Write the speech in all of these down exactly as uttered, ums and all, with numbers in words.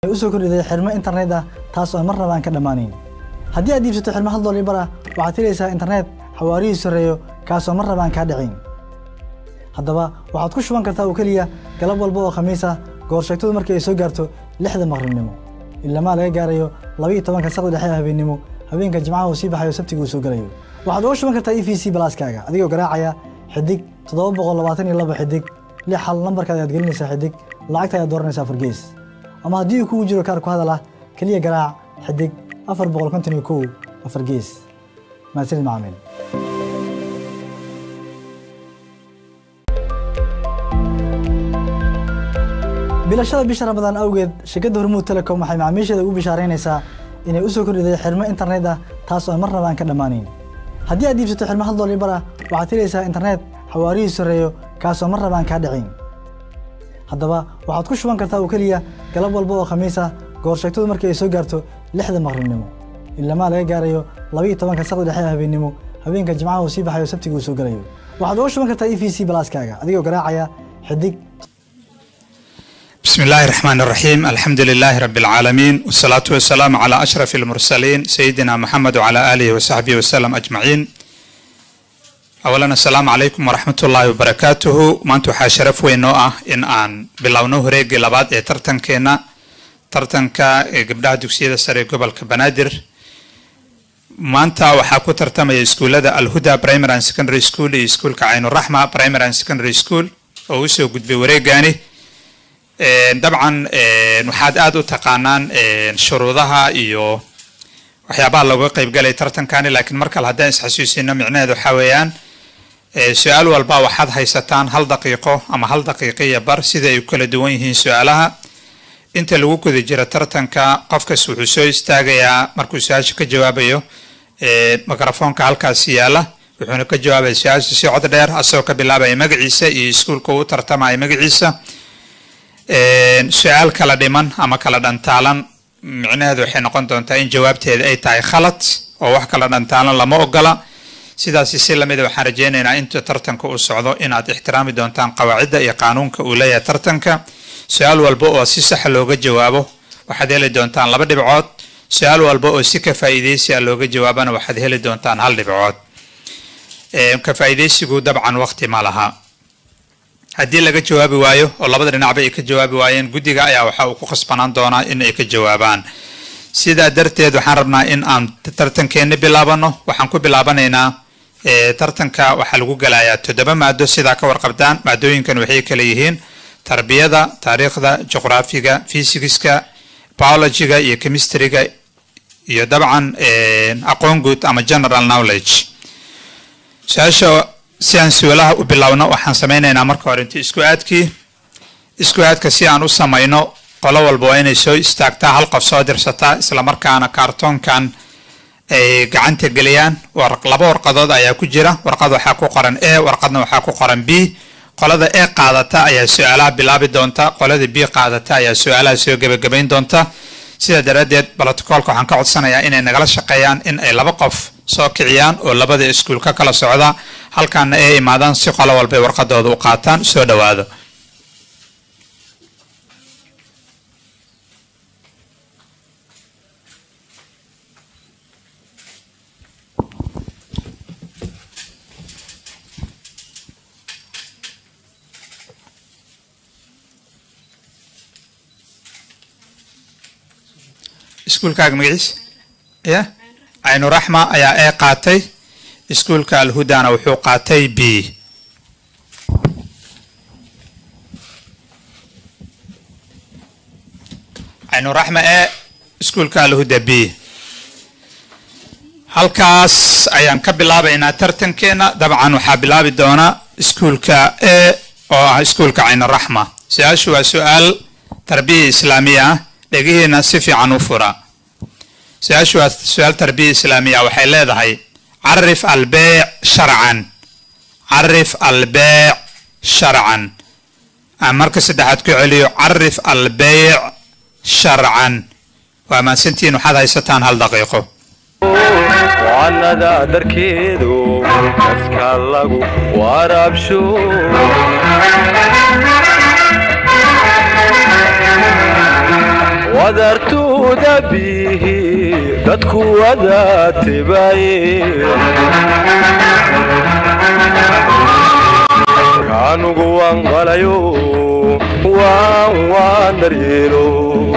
usoo kordhiday xirmo internet ah taas oo marnaba aan ka dhamaanin haddii aad iibsato xirmo hal dollar bar ah waxaad helaysaa internet xawaarihiisu sareeyo kaas oo marnaba aan ka dhicin haddaba waxaad ku shuban kartaa oo kaliya galab walba oo khamiis ah goor sheegtadu markii ay soo gaarto lixda maqribnimo ilaa ma laga gaarayo laba iyo toban saqo dhexe habeenimo habeenka jimcaha uu sii baxayo sabtigu uu soo galayo waxaad uga shuban kartaa E V C Plus kaaga adigoo garaacaya xidig todoba boqol labaatan iyo laba xidig lix hal nambarkaada aad gelinaysaa xidig lacagta aad dooranaysaa fargees ama haddii uu kugu jiro kaar ku hadal ah kaliya garaac xidig afar boqol konton iyo kow afar gees mahadsanid macaamiil bilashada bisha Ramadaan awgeed shirkadda Hormuud Telecom waxay macaamiisheeda ugu bishaareynaysaa inay u soo kordhiday xirmo internet ah taas oo marnaba aan ka dhamaanin haddii aad iibsato xirmo hal dollar bar ah waxaad helaysaa internet xawaarihiisu sareeyo kaas oo marnaba aan ka dhicin haddaba waxaad ku shuban kartaa oo kaliya galab walba oo khamiis ah goor sheegtadu markii ay soo gaarto lixda maqribnimo ilaa ma laga gaarayo laba iyo toban saqo dhexe habeenimo habeenka jimcaha uu sii baxayo sabtigu uu soo galayo waxaad uga shuban kartaa E V C Plus kaaga adigoo garaacaya xidig بسم الله الرحمن الرحيم الحمد لله رب العالمين والصلاة والسلام على أشرف المرسلين سيدنا محمد وعلى آله وصحبه وسلم أجمعين أولا السلام عليكم ورحمة الله وبركاته ما أنتو حاشرف وينوء إن آن بلاونوه ريقي لباد ترتن كينا ترتن كا قبلها دوكسيدة سري قبل كبنادر ما أنتا وحاكو ترتم يسكولة الهدى برايمر and secondary school يسكول كعين الرحمة برايمر and secondary school ووسو قد بوريقاني طبعا waxaad aad u taqaanaan shuruudaha iyo waxyaabaha lagu qayb galay tartankan laakiin marka la hadaan isxasuusino micnaheedu waxa weeyaan su'aal walba waxaad haysataan hal daqiiqo ama hal daqiiqiyo bar sida ay kala duwan yihiin su'aalaha inta lagu guda jiro tartanka qofka wuxuu soo istaagayaa markuu su'aasha ka jawaabayo mikrofoonka halkaas yaala wuxuuna ka jawaabayaa su'aasha si cod dheer asoo ka bilaabaya magaciisa iyo iskuulka uu tartamay magaciisa su'aal kala dhiman ama kala dhantaalan micnaheedu waxay noqon doontaa in jawaabteeda ay tahay khalad oo wax kala dhantaalan lama ogola sidaas si lamid ah waxaan rajeynaynaa inta tartanka uu socdo inaad ixtiraami doontaan qawaacidda iyo qaanuunka uu leeyahay tartanka su'aal walba oo si sax looga jawaabo waxaad heli doontaan laba dhibcood su'aal walba oo si ka faa'iideysi looga jawaabana waxaad heli doontaan hal dhibcood ee ka faa'iideysigu dabcan waqti ma laha haddii laga jawaabi waayo oo labada dhinacba ay ka jawaabi waayeen guddiga ayaa waxa uu ku khasbanaan doonaa in ay ka jawaabaan sidaa darteed waxaan rabnaa in aan tartankeena bilaabano waxaan ku bilaabanaynaa ee tartanka waxa lagu galayaa toddoba maado sida ka warqabtaan maadooyinkan waxay kala yihiin tarbiyada taariikhda juqraafiga fiisigiska biologyga iyo chemistryga iyo dabcan aqoon guud ama general knowledge saasho si aan su'aalaha u bilaawno waxaan sameynaynaa marka hore intii isku aadkii isku aadka si aan u samayno qolo walba waa inay soo istaagtaa hal qof soo dirsataa isla markaana kaartoonkan ay gacanta geliyaan laba warqadood ayaa ku jira warqad waxaa ku qoran A warqadna waxaa ku qoran B qolada A qaadata ayaa su'aalaha bilaabi doonta qolada B qaadata ayaa su'aalaha soo gabagabayn doonta sida daradeed protocolka waxaan ka codsanayaa inay nagala shaqeeyaan in ay laba qof soo kiciyaan oo labada iskuul ka kala socda halkaana ay imaadaan si qolo walba warqadooda u qaataan soo dhawaado iskuulkaaga magaciisa ya aynu raxma ayaa ee qaatay iskuulka alhudana wuxuu qaatay B aynu raxma ee iskuulka alhuda B halkaas ayaan ka bilaabaynaa tartankeena dabcan waxaa bilaabi doona iskuulka E oo ah iskuulka aynu raxma su'aashu waa su'aal tarbiya islaamiya ah dhagihiina si fiican u fura su'aashu waa su'aal tarbiya islaamiya waxay leedahay عرف البيع شرعا عرف البيع شرعا مركز سدحات كعليو عرف البيع شرعا وما سنتين وحدا يستان هل دقيقه وعنا ذا دركيدو نسكالغو وارابشو wadartuuda bihi dadku wada tibaaye kaanugu waan qalayo waan waan daryeelo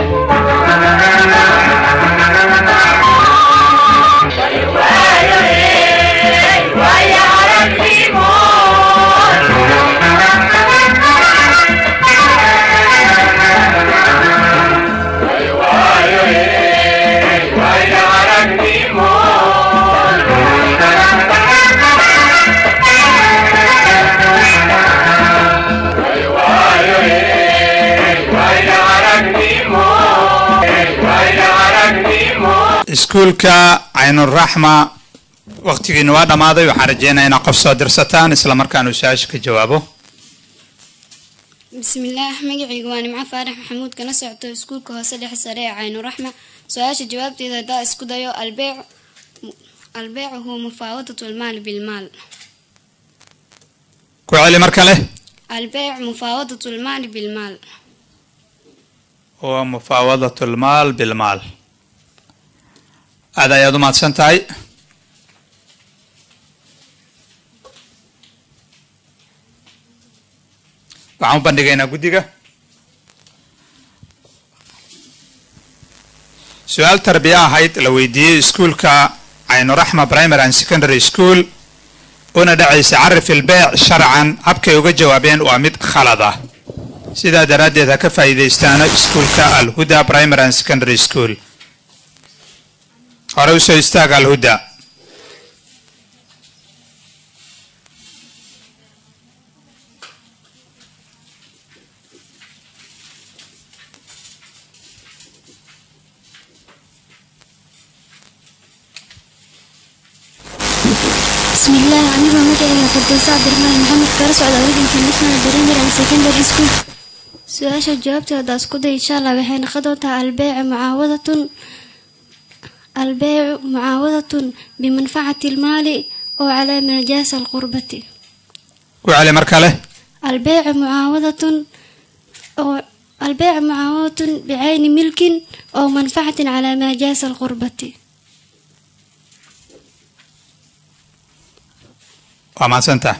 iskuulka Aynuraxma waqtigiina waa dhamaaday waxaan rajeynayaa inaad qof soo dirsataan isla markaana su'aasha ka jawaabo bismillaah magacaygu waa Nimco Faarax Maxamuud kana socdo iskuulka hoose dhexe sare ee Aynuraxma su'aasha jawaabteeda hadaa isku dayo albeec albeec huwa mufaawadatu almaal bilmaal ku celi mar kale albeec mufaawadatu almaal bilmaal huwa mufaawadatu almaal bilmaal هذا يا دومات سنتاي waxaan bandhigaynaa guddiga su'aal tarbiya ahayd la weydiiyay iskuulka Aynuraxma Primary and Secondary School una dhacaysa carif albeec sharcan habkay uga jawaabeen waa mid khalad ah sidaa daraadeed ha ka faa'iidaystaan iskuulka Al-Huda Primary and Secondary School hore u soo istaaga Al-Huda بسم الله أنا مجاي فردوس عبد الرحمن محمد كارس على ولد international primary and secondary school سؤال جوابته هذا اسكت إن شاء الله بحين خدوتها البيع معاوضة البيع معاوضة بمنفعة المال أو على مجاز القربة وعلى مركله البيع معاوضة أو البيع معاوضة بعين ملك أو منفعة على مجاز القربة وما سنته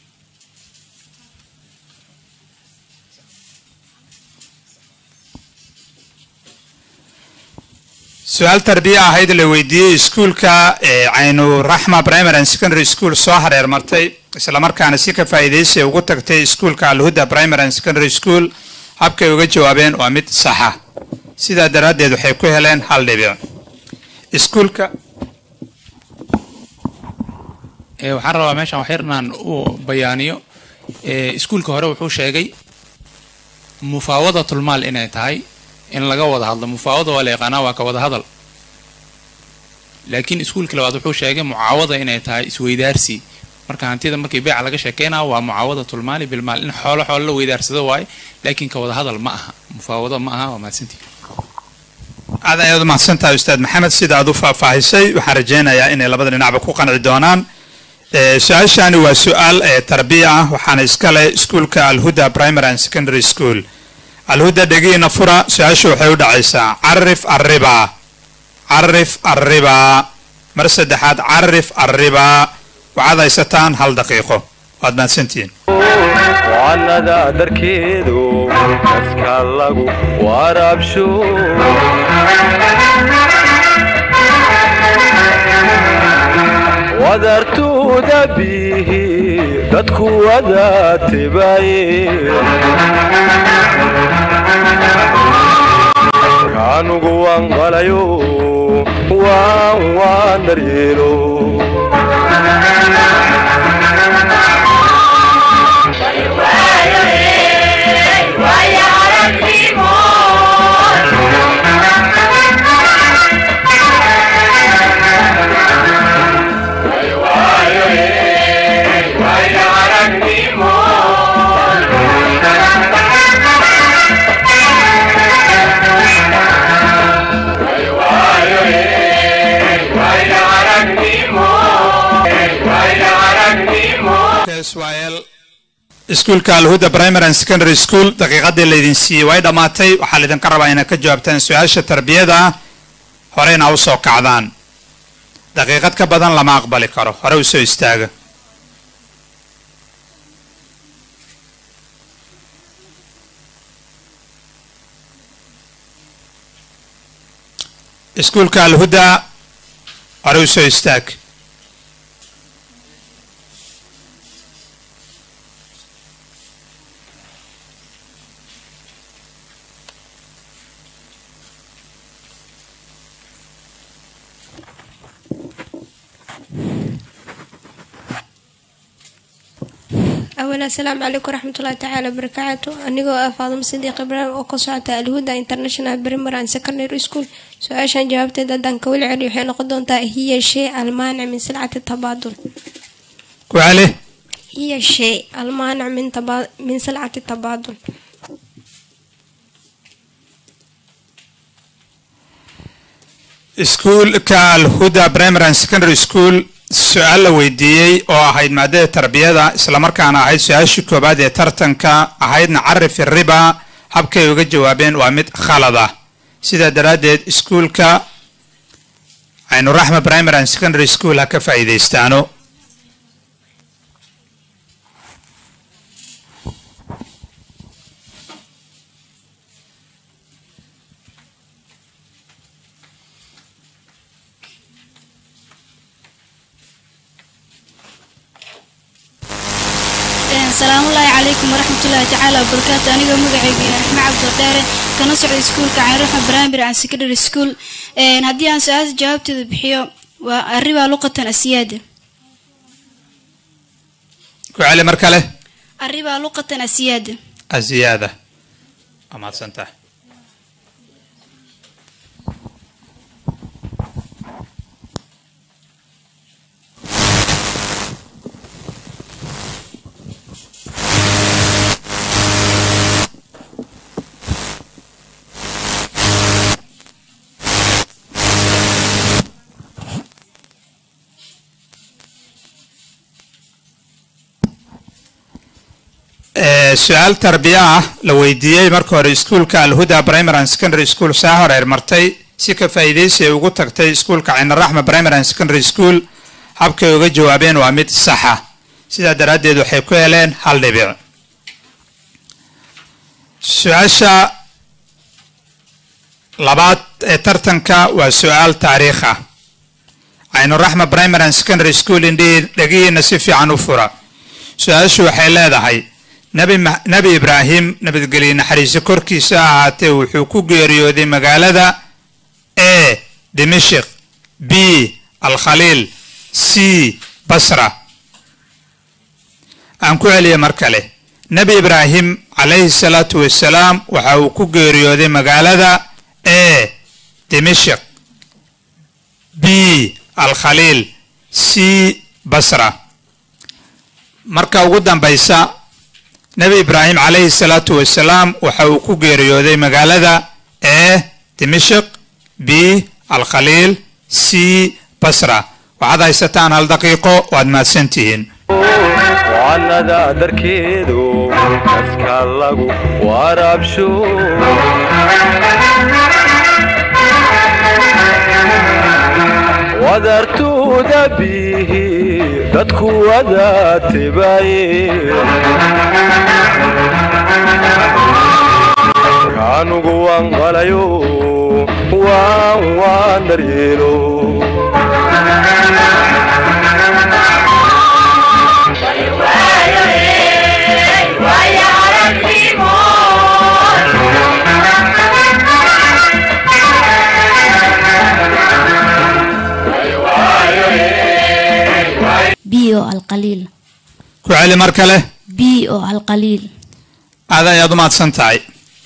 سؤال تربية هيدا اللي ويدي سكول كا عينو رحمة برايمري اند سكندري سكول سوهر يرمرتي isla markaana si ka faa'iideysay ugu tagtay iskuulka Al-Huda Primary and Secondary School habkay uga jawaabeen waa mid sax ah sida daraadeed waxay ku heleen hal dhibic iskuulka ee waxaan rabaa meeshan wax yarnaan uu bayaaniyo ee iskuulka hore wuxuu sheegay mufaawadatul maal inay tahay in laga wada hadlo mufaawada waa la yaqaanaa waa ka wada hadal laakiin iskuulka labaad wuxuu sheegay mucaawada inay tahay isweydaarsi marka hantida markii beeca laga sheekeynaa waa mucaawadatul maali bil maal in xoolo xoolo la weydaarsado waay laakiin ka wada hadal ma aha mufaawada ma aha waa mahadsantii aad ayaad u mahadsantahay ustaad maxamed sida aad u faahfaahisay waxaan rajeynayaa inay labada dhinacba ku qanci doonaan su-aashani waa su-aal tarbiya ah waxaana iska leh iskuulka Al-Huda Primary and Secondary School Al-Huda dhegiina fura su-aashu waxay u dhacaysaa carif arriba carif arriba mar saddexaad carif arriba waxaad haysataan hal daqiiqo waad mahadsantihiin waanada darkeedu kaska lagu waraabsho wadartuuda bihi dadku wada tibaaye kaanugu waan qalayo waan waan daryeelo iskuulka alhuda primary and secondary school daqiiqadii laydin siiyey way dhammaatay waxaa laydinka rabaa inaad ka jawaabtaan su-aasha tarbiyada horeyna u soo kacdaan daqiiqad ka badan lama aqbali karo hore u soo istaaga iskuulka alhuda hore u soo istaag أولا السلام عليكم ورحمة الله تعالى وبركاته. أنا فاطمة صديق إبراهيم وقصعت الهدى انترناشونال بريمر أند سكندري سكول. سؤال جاوبت ددان كول علي وحين قدون هي الشيء المانع من سلعة التبادل. وعليه هي الشيء المانع من تبا... من سلعة التبادل. سكول كالهدى بريمر أند سكندري سكول su-aal la weydiiyey oo ahayd maadada tarbiyada islamarkaana ahayd su-aashii koobaad ee tartanka ahaydna carif riba habkay uga jawaabeen waa mid khalad ah sidaa daraaddeed iskuulka aynuraxma primary and secondary school ha ka faa'iidaystaano السلام الله عليكم ورحمة الله تعالى وبركاته. أنا قوم قاعد رحمة عبد الدار كنا سعود سكول كعروح برامبر عن سكندري سكول. هدي عن سؤال جاوبت بحيو والربا لغة السيادة. وعلى مركله الربا لغة السيادة. الزيادة. أما سنته. su-aal tarbiya ah la weydiiyey marka hore iskuulka alhuda primary and secondary school saa horeer martay si ka faa'iidaysi ay ugu tagtay iskuulka aynuraxma primary and secondary school habkay uga jawaabeen waa mid saxa sidaa daraaddeed waxay ku heleen hal dhibic su-aasha labaad ee tartanka waa su-aal taariikh ah aynuraxma primary and secondary school indhihii dhegihiina si fiican u fura su-aashu waxay leedahay nabi nabi ibraahim nabadgelye naxariiso korkiisa ahaatee wuxuu ku geeriyooday magaalada a dimashq b alkhaliil c basra aan ku celiya mar kale nabi ibraahim calayhi salaatu wasalaam waxa uu ku geeriyooday magaalada a dimashq b alkhaliil c basra marka ugu dambaysa nabi ibraahim calayhi salaatu wasalaam waxa uu ku geeriyooday magaalada a dimashq b alkhaliil c basra waxaad haysataan hal daqiiqo waad mahadsantihiin waanada darkeedu kaska lagu waraabsho wadartuuda bihi dadku wada tibaye kaanugu waan qalayo waan waan daryeelo بي أو القليل كعلي مركله بي أو القليل هذا يا ضمات سنتاي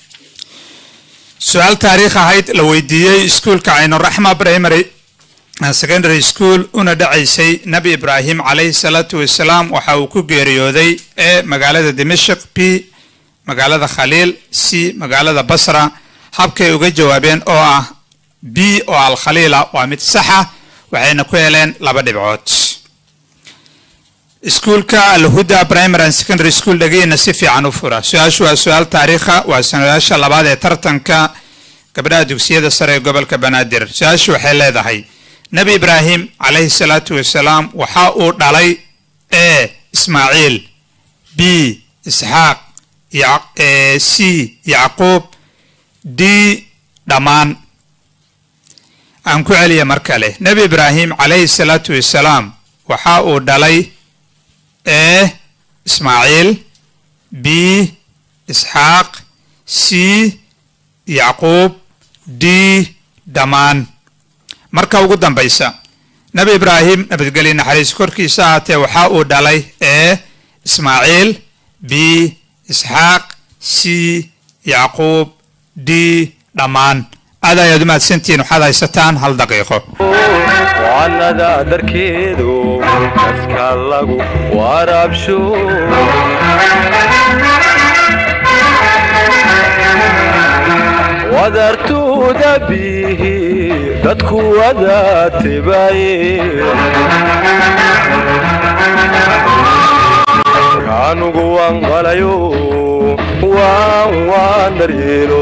سؤال تاريخ هايت لو يديي سكول كعين الرحمة برايمري سكندري سكول una dhacaysay nabi ibraahim calayhi salaatu wasalaam waxa uu ku geeriyooday ee magaalada dimashq b magaalada khaliil c magaalada basra habkay uga jawaabeen oo ah b oo alkhaliila waa mid saxa waxayna ku heleen laba dhibcood iskuulka alhuda primary and secondary school dhageyna si fiican u fura su-aashu waa su-aal taariikha waa sanayaasha labaad ee tartanka gabdhaha dugsiyada sare ee gobolka banaadir su-aashu waxay leedahay nabi ibraahim calayhi salaatu wasalaam waxa uu dhalay a ismaaciil b isxaaq c yacquub d dhammaan aan ku celiya mar kale nabi ibraahim calayhi salaatu wasalaam waxa uu dhalay a ismaaciil b isxaaq c yacquub d dhammaan marka ugu dambaysa nabi ibraahim nabadgelyo naxariis korkiisa ahaatee waxa uu dhalay a ismaaciil b isxaaq c yacquub d dhammaan aad ayaad u mahadsantihiin waxaad haysataan hal daqiiqo wacanada darkeedu kaska lagu waraabsho wadartuuda bihi dadku wada tibaye kaanugu wanqalayo waan waan daryeelo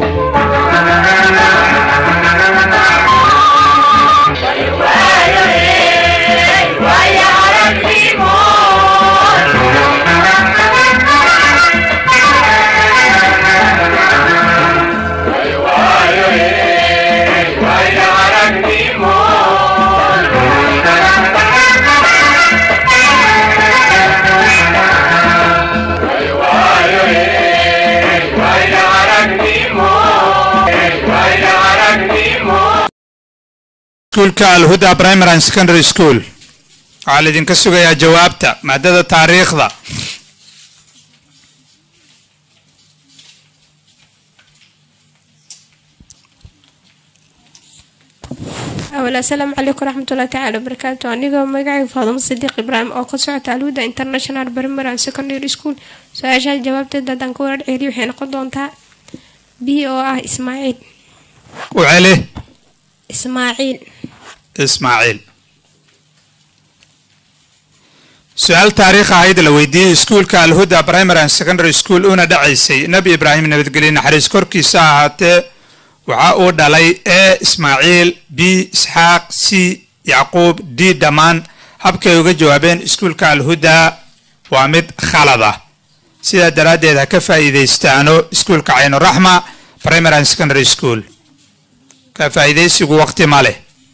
iskuulka alhuda primary and secondary school waxaa laydinka sugayaa jawaabta maadada taariikhda أولا السلام عليكم ورحمة الله تعالى وبركاته أنا مقعي فاطمة صديق إبراهيم أو قصة الهدى انترناشونال بريمري أند سكندري سكول سؤال جوابت دادان كورة العيري وحين قدون تا بي أو آه إسماعيل وعليه إسماعيل إسماعيل سؤال تاريخ هيدا لو يدي سكول كالهدى برايمري اند سكندري سكول أنا دعيسي نبي إبراهيم نبي تقولين حريص كوركي ساعات وعاو دالي A إسماعيل B إسحاق C يعقوب D دمان هبكي يوجد جوابين سكول كالهدى وامد خالدة سيدا درادة إذا كفا إذا استعنوا سكول كعين الرحمة برايمري اند سكندري سكول كفا إذا يسيقوا وقت ماله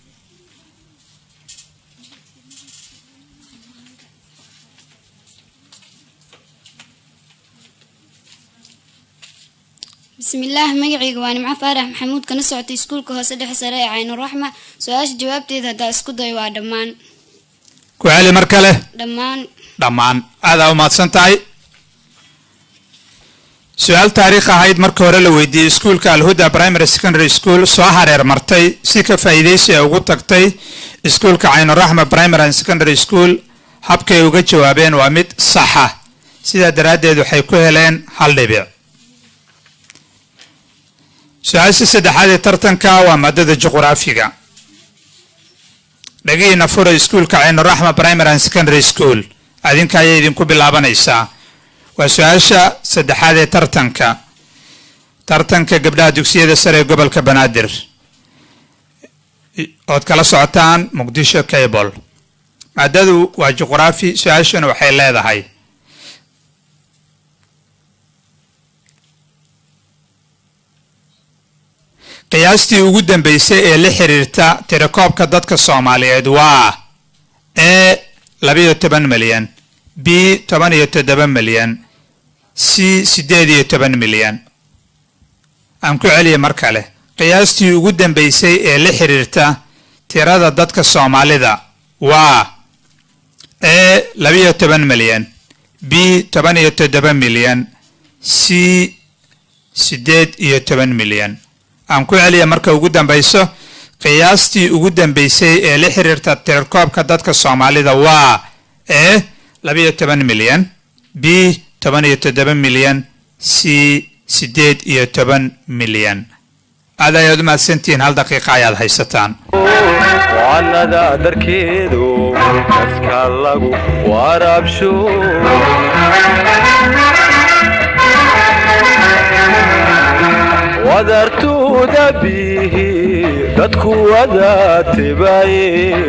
بسم الله مقعي وانا مع فارح محمود كان سعودي سكول كهو سدح سراء عين الرحمة سؤال جوابتي إذا دا اسكو دايوا دمان كوالي مركله دمان دمان هذا وما تسنتاي سؤال تاريخ هايد مركورة لويدي سكول كالهدى برايمري سكندري سكول سواهر مرتي سيكا فايديسي او تقتي سكول كعين الرحمة برايمري سكندري سكول هبكي وقت جوابين وامد صحة سيدا درادة دو حيكوه لين حل لبيع سؤال سيدا حالي ترتنكا ومدد الجغرافية لقينا فورا سكول كعين الرحمة برايمري سكندري سكول هذين كاية يدين كو بلابان إيسا وسؤاشا سدحادي ترتنكا ترتنكا قبلها دوكسية سري قبل كبنادر ood kala socotaan muqdisho cable maadadu waa juqraafi su-aashana waxay leedahay qiyaastii ugu dambeysay ee la xiriirta tirakoobka dadka Soomaaliyeed waa A labiyo toban milyan B toban iyo toddoba milyan C sideed iyo toban milyan aan ku celiyo mar kale qiyaastii ugu dambeysay ee la xiriirta tirada dadka Soomaalida waa A labiyo toban milyan B toban iyo toddoba milyan C sideed iyo toban milyan aan ku celiyo marka ugu dambeyso qiyaastii ugu dambeysay ee la xiriirta tirakoobka dadka Soomaalida waa A labiyo toban milyan B toban iyo toddoba milyan C sideed iyo toban milyan هذا يدوم السنتين هل دقيقة يا هيستان wacanada darkeedu kaska lagu waraabsho wadartuuda bihi dadku wada tibaye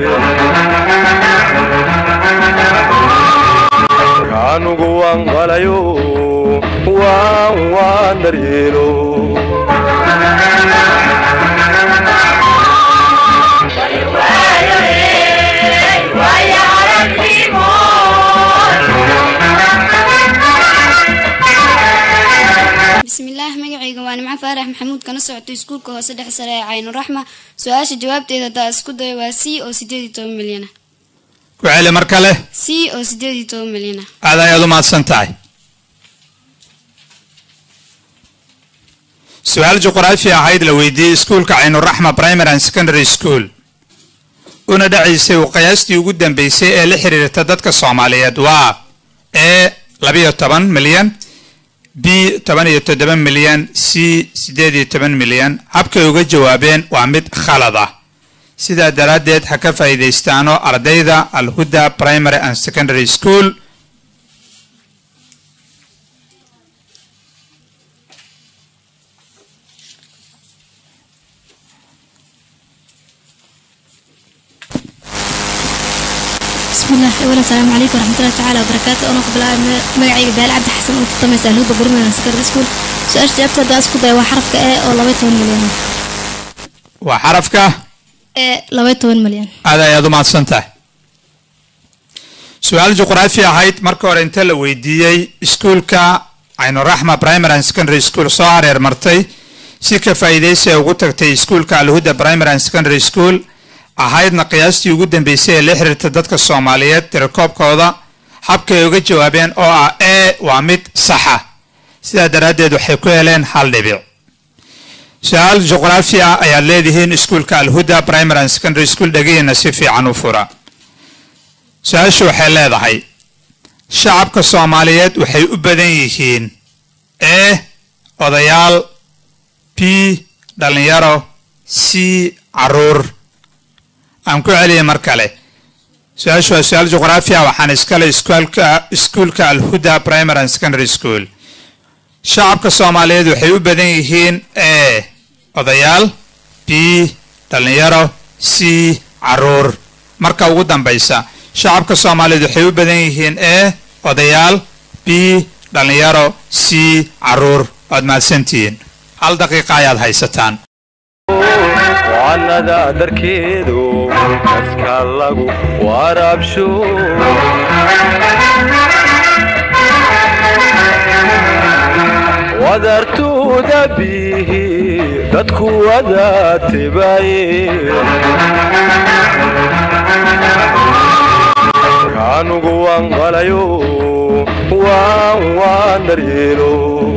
kaanugu waan qalayo waan waan daryeelo بسم الله مقعيق وانا مع فارح محمود كان سعودي سكول كهو سدح سرايا عين الرحمة سؤال جوابت إذا دا اسكو دايوا سي أو سيديدي تو مليونة وعلي مركله سي أو سيديدي تو مليونة هذا يدوم السنتاي سؤال جغرافيا هايد لويدي سكول كعين الرحمة برايمر اند سكندري سكول una dhacaysay uu qiyaastii ugu dambeysay ee la xiriirta dadka Soomaaliyeed waa A labiyo toban milyan B toban iyo toddoba milyan C siddeed iyo toban milyan habkay uga jawaabeen waa mid khalad ah sidaa daraadeed ha ka faa'iideystaano ardayda Al-Huda Primary and Secondary School بسم الله أولا السلام عليكم ورحمة الله تعالى وبركاته أنا قبل مقعي بال عبد الحسن وتطمي سهلوبة برمي سكر سكول سؤال جابته دا اسكو دا وحرف كأ أو لبيتون مليون وحرف كأ أ لبيتون مليون هذا يضم السنتة سؤال جغرافيا هايت مركور انت لويديي سكول كا عين الرحمة برايمر اند سكندري سكول صار مرتي سيكا فايديسي وغتكتي سكول كا الهدى برايمر اند سكندري سكول ahaydna qiyaastii ugu dambeysay ee la xiriirta dadka Soomaaliyeed tirakoobkooda habkay uga jawaabeen oo ah ee waa mid sax ah sida daraadeed waxay ku heleen hal dhibic su'aal juqraafiya ayaa leedahay iskuulka Al-Huda Primary and Secondary School dhageeyna si fiican u fura su'aashu waxay leedahay shacabka Soomaaliyeed waxay u badan yihiin ee odayaal P dhalinyaro C caruur aan ku celiyay mar kale su'aashu waa su'aal juqraafiya waxaan iskale iskuulka iskuulka Al-Huda Primary and Secondary School shacabka Soomaaliyeed waxay u badan yihiin ee odayaal B dhalinyaro C caruur marka ugu dambaysa shacabka Soomaaliyeed waxay u badan yihiin ee odayaal B dhalinyaro C caruur aad mahadsantihiin hal daqiiqo ayaad haysataan wacanada darkeedu kaska lagu waraabsho wadartuuda bihi dadku wada tibaye kaanugu waan qalayo waan waan daryeelo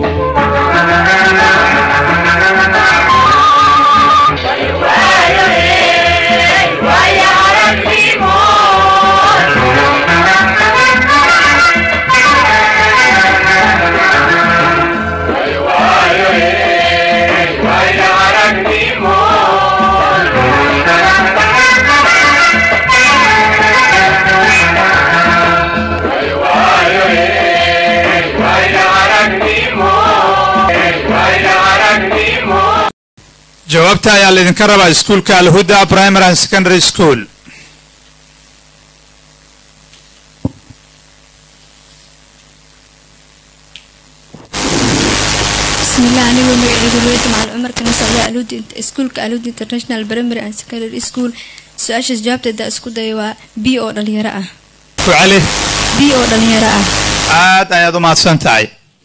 jawaabta ayaa la idinka rabaa iskuulka Al-Huda Primary and Secondary School بسم الله أنا ومقعي قلويت مع العمر كان سعودي ألودي سكولك ألودي International Primary and Secondary School سؤال جوابته دا اسكو دايوا بي أو دليرة وعلي بي أو دليرة aad ayaad u mahadsantahay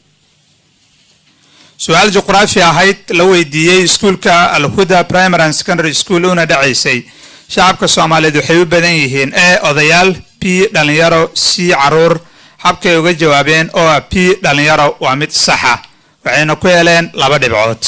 سؤال جغرافيا هايت لو يديي سكولكا Al-Huda Primary and Secondary School una dhacaysay shacabka Soomaaliyeed waxay u badan yihiin ee odayaal P dhalinyaro C caruur habkay uga jawaabeen oo P dhalinyaro waa mid sax ah waxayna ku heleen laba dhibcood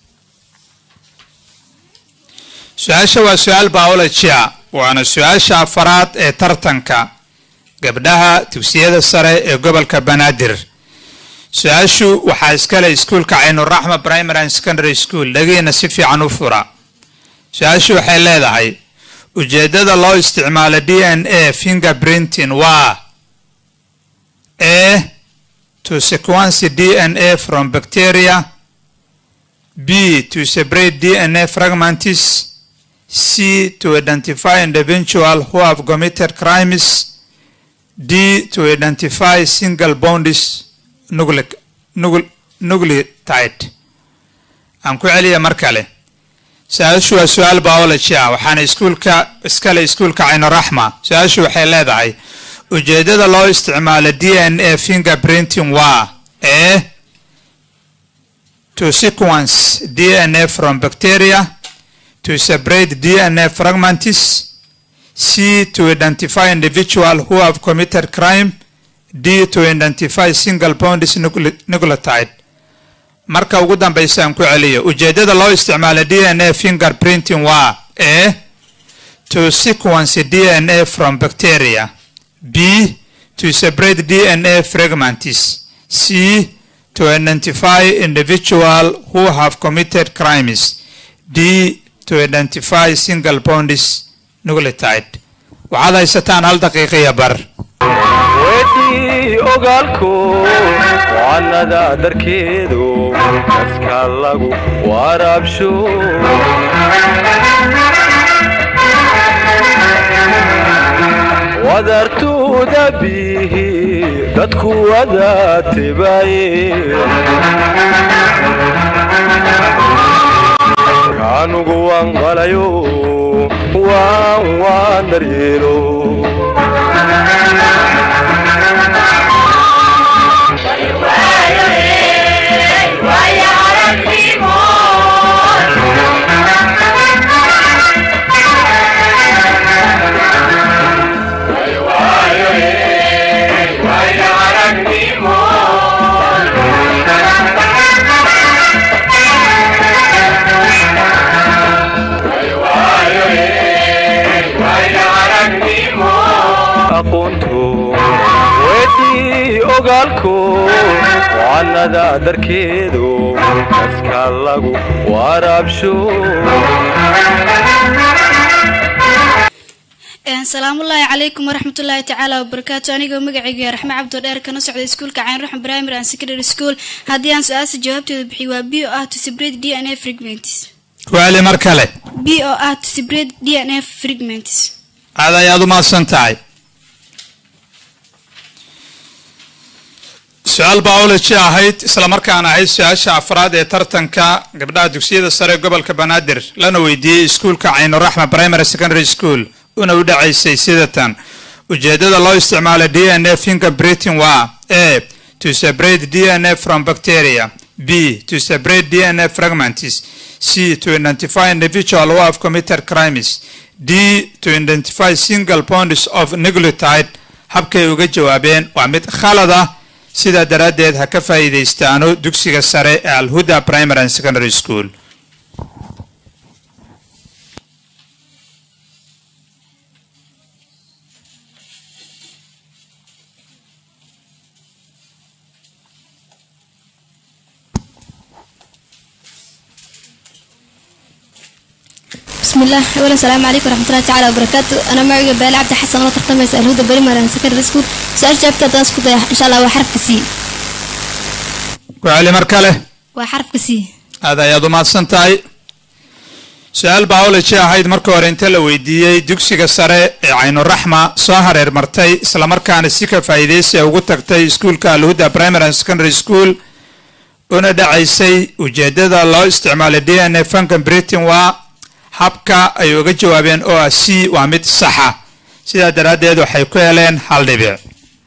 su'aasha waa su'aal biology waana su'aasha afraad ee tartanka gabdhaha dugsiyada sare ee gobolka Banaadir su-aashu waxaa iskale iskuulka caynuraxma primary and secondary school dhageena si fiican u fura su-aashu waxay leedahay ujeedada loo isticmaalo D N A fingerprinting waa A to sequence D N A from bacteria, B to separate D N A fragments, C to identify individuals who have committed crimes, D to identify single bonds nucleotide. aan ku celiya mar kale su-aashu waa su-aal biology ah waxaana iskuulka iskale iskuulka caynuraxma su-aashu waxay leedahay ujeedada loo isticmaalo D N A fingerprinting waa A to sequence D N A from bacteria, to separate D N A fragments, C to identify individuals who have committed crime, D to identify single bonds nucleotide. marka ugu dambaysa aan ku celiyo ujeedada loo isticmaalo D N A fingerprinting waa A to sequence D N A from bacteria, B to separate D N A fragments, C to identify individuals who have committed crimes, D to identify single bonds nucleotide. waxaad haysataan hal daqiiqiya bar weydii ogaalku waanada darkeedu kaska lagu waraabsho wadartuuda bihi dadku wada tibaye kaanugu waan qalayo waan waan daryeelo ogaalku waanada darkeedu kaska lagu waraabsho السلام الله عليكم ورحمة الله تعالى وبركاته. أنا قوم مقعي رحمة عبد الدار كنا سعد سكول كعين رحم برايمري أند سكندري سكول. هذه أنا سؤال جاوبته بحوا بي أو to separate D N A fragments. وعلي مركلة. بي أو to separate D N A fragments. هذا يا ذو ما سنتاي. سؤال باولوجي أهيت إسلام مركان أهيت سؤال أفراد ترتنكا قبل دكسيد السريع قبل كبنادر لنا ويدي سكول كعين الرحمة برايمري سكندري سكول ونودع عيسى سيدتان وجدد الله استعمال D N A fingerprinting و A to separate D N A from bacteria, B to separate D N A fragments, C to identify individual who have committed crimes, D to identify single bonds of nucleotide. habkay uga jawaabeen waa mid khalada sida daraadeed ha ka faa'iideystaano dugsiga sare ee Al-Huda Primary and Secondary School. بسم الله أولا السلام عليكم ورحمة الله تعالى وبركاته. أنا معي بال عبد الحسن الله ترتمي الهدى بريمري أند سكندري سكول. سؤال جابك تاسكت إن شاء الله وحرف كسي. وعلي مركله. وحرف كسي. هذا يا ضماد سنتاي. سؤال باول شيء هيد مركور أنت لو يدي دكسي كسرة عين الرحمة صهر مرتي إسلام مركان السكة فايديس أو قلت تي سكول كالهدى بريمري أند سكندري سكول. وندعي سي وجدد الله استعمال D N A fingerprinting و habka ay uga jawaabeen oo ah C waa mid sax ah sida daraadeed waxay ku heleen hal dhibic.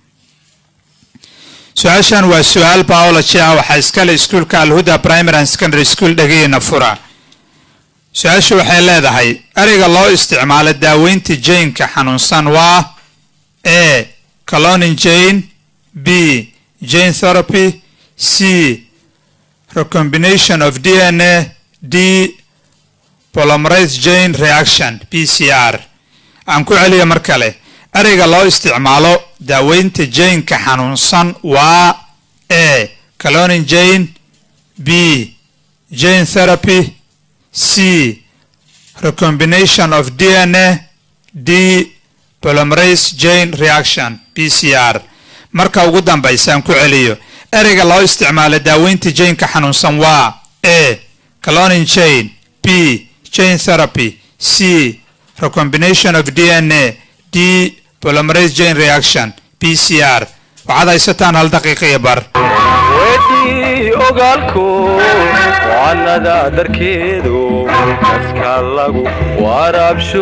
su'aashan waa su'aal biology ah waxa iska leh iskuulka Al-Huda Primary and Secondary School dhageena fura. su'aashu waxay leedahay ariga loo isticmaalo daaweynta jeenka xanuunsan waa A cloning gene, B gene therapy, C recombination of D N A, D polymerase chain reaction P C R. aan ku celiyo mar kale ariga loo isticmaalo daaweynta jeenka xanuunsan waa A cloning gene, B, gene therapy, C, recombination of D N A, D, polymerase chain reaction, P C R. marka ugu dambaysaan ku celiyo ereyga loo isticmaalo daaweynta gene-ka xanuunsan waa A, cloning chain, B, gene therapy, C, recombination of D N A, D, polymerase chain reaction, P C R. waxaad haysataan hal daqiiqo iyo bar. weydii ogaalku waanada darkeedu kaska lagu waraabsho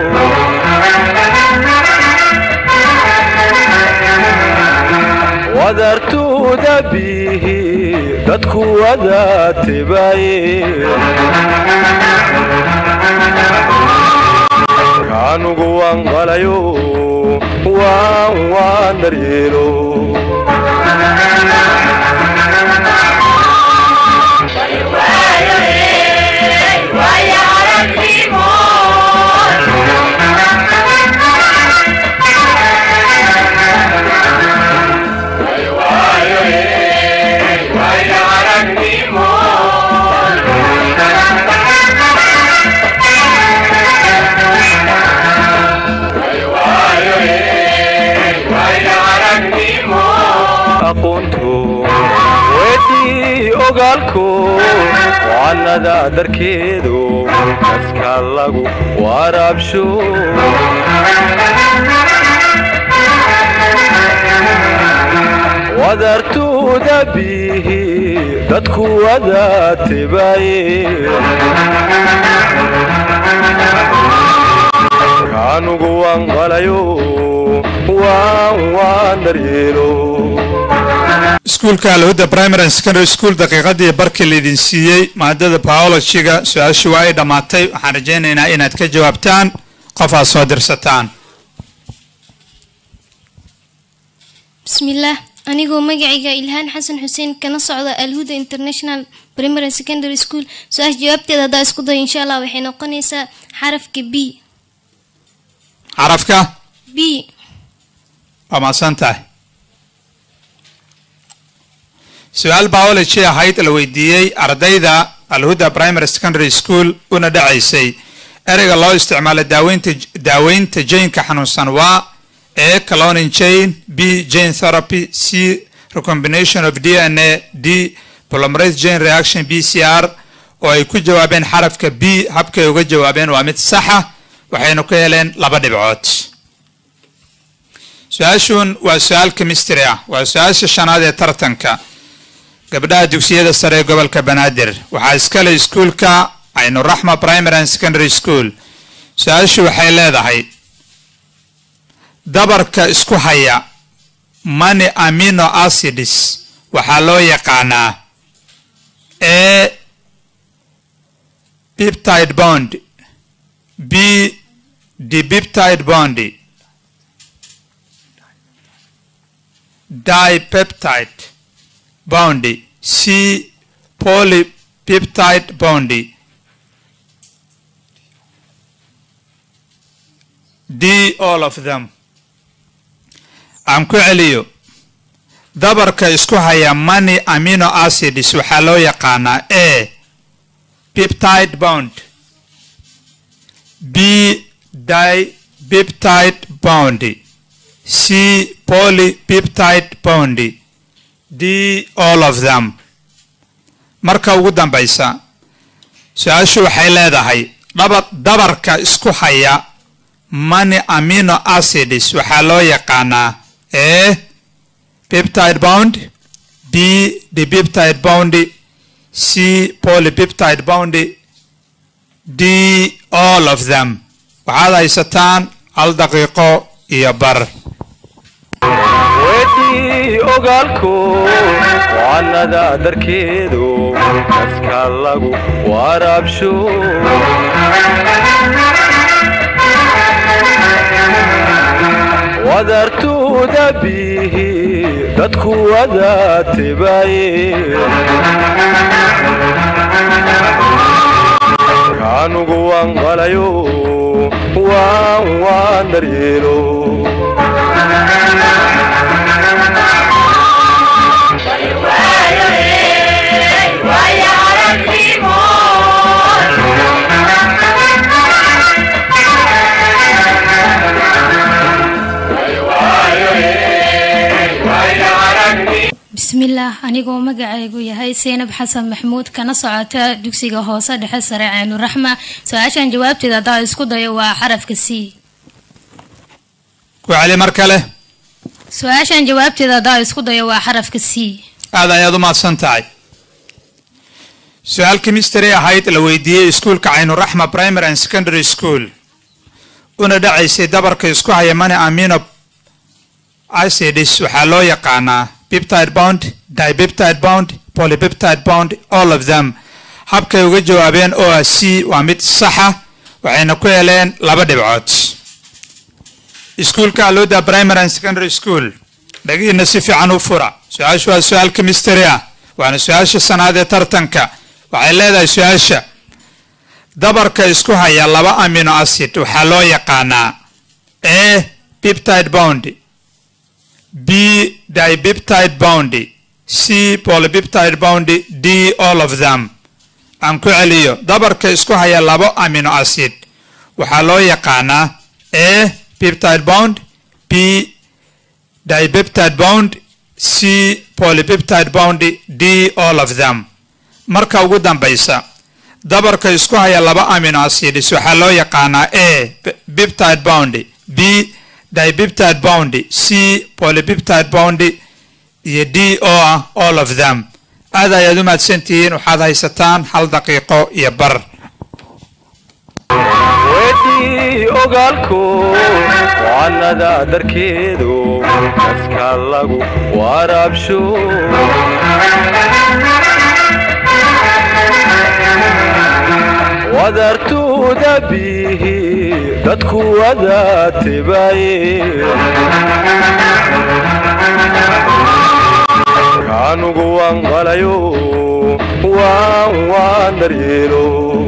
wadartuuda bihi dadku wada tibaye kaanugu wanqalayo waan waan daryeelo weydii ogaalku waanada darkeedu kaska lagu waraabsho wadartuuda bihi dadku wada tibaye kaanugu wanqalayo waan waan daryeelo. iskuulka Alhuda Primary and Secondary School daqiiqadii barkii la idin siiyey maadada biology-ga su'aashu waa ay dhamaatay. waxaan rajaynaynaa inaad ka jawaabtaan qof aad soo dirsataan. bismillaah anigoo magacayga Ilhaan Xasan Xuseen kana socda Alhuda International Primary and Secondary School su'aasha jawaabteeda hadaa isku day insha Allah waxay noqonaysaa xarafka B. xarafka B. waa maasantahay. su'aal biology ahayd la weydiiyey ardayda Alhuda Primary Secondary School una dhacaysay ereyga loo isticmaalo daaweynta daaweynta gene-ka xanuunsan waa A, cloning chain, B, gene therapy, C, recombination of D N A, D, polymerase chain reaction, P C R. oo ay ku jawaabeen xarafka B. habkay uga jawaabeen waa mid sax ah waxayna ku heleen laba dhibcood. su'aashun waa su'aal chemistry ah waa su'aasha shanaad ee tartanka gabdhaha dugsiyada sare ee gobolka Banaadir. waxaa iskale iskuulka Aynu Raxma Primary and Secondary School. su'aashu waxay leedahay dabarka isku haya many amino acids waxaa loo yaqaanaa A, peptide bond, B, dipeptide bond, dipeptide bond, C, polypeptide bond, D, all of them. aan ku celiyo dabarka isku haya many amino acids waxaa loo yaqaanaa A, peptide bond, B, dipeptide bond, C, polypeptide bond, D, all of them. marka ugu dambaysa su'aashu waxay leedahay dabarka isku haya many amino acids waxaa loo yaqaanaa A, peptide bond, B, dipeptide bond, C, polypeptide bond, D, all of them. waxaad haysataan hal daqiiqo iyo bar. weydii ogaalku waanada darkeedu kaska lagu waraabsho wadartuuda bihi dadku wada tibaye kaanugu wanqalayo waan waan daryeelo Bye. الله أنيقو مقعيقو يهي سينب حسن محمود كان صعتا دوكسيقو هوسا دحي سريع عين الرحمة سؤاشان جوابتي دا دا اسكو دايو حرف كسي وعلي مركله سؤاشان جوابتي دا دا اسكو دايو حرف كسي هذا يا ضمات سنتاي سؤال كيمستري هايت الويدية سكول كعين الرحمة برايمري اند سكندري سكول una dhacaysay dabarka isku haya mani amino acids waxaa loo yaqaanaa peptide bound, dipeptide bound, polypeptide bound, all of them. habkay uga jawaabeen oo ah C waa mid saxa waxayna ku heleen laba dhibcood. iskuulka Aluda Primary and Secondary School dhagiina si fiican u fura. su'aashu waa su'aal chemistry ah waana su'aasha sanaad ee tartanka. waxay leedahay su'aasha dabarka isku haya laba amino acid waxaa loo yaqaanaa A peptide bound, B dipeptide bound, C polypeptide bound, D all of them. aan ku celiyo dabarka isku haya laba amino acid waxaa loo yaqaanaa A peptide bound, B dipeptide bound, C polypeptide bound, D all of them. marka ugu dambaysa dabarka isku haya laba amino acids waxaa loo yaqaanaa A peptide bound, B dipeptide bound, C polypeptide bound iyo D oo ah all of them. aad ayaad u mahadsantihiin waxaad haysataan hal daqiiqo iyo bar. weydii ogaalku waanada darkeedu kaska lagu waraabsho wadartuuda bihi dadku wada tibaye kaanugu waan qalayo waan waan daryeelo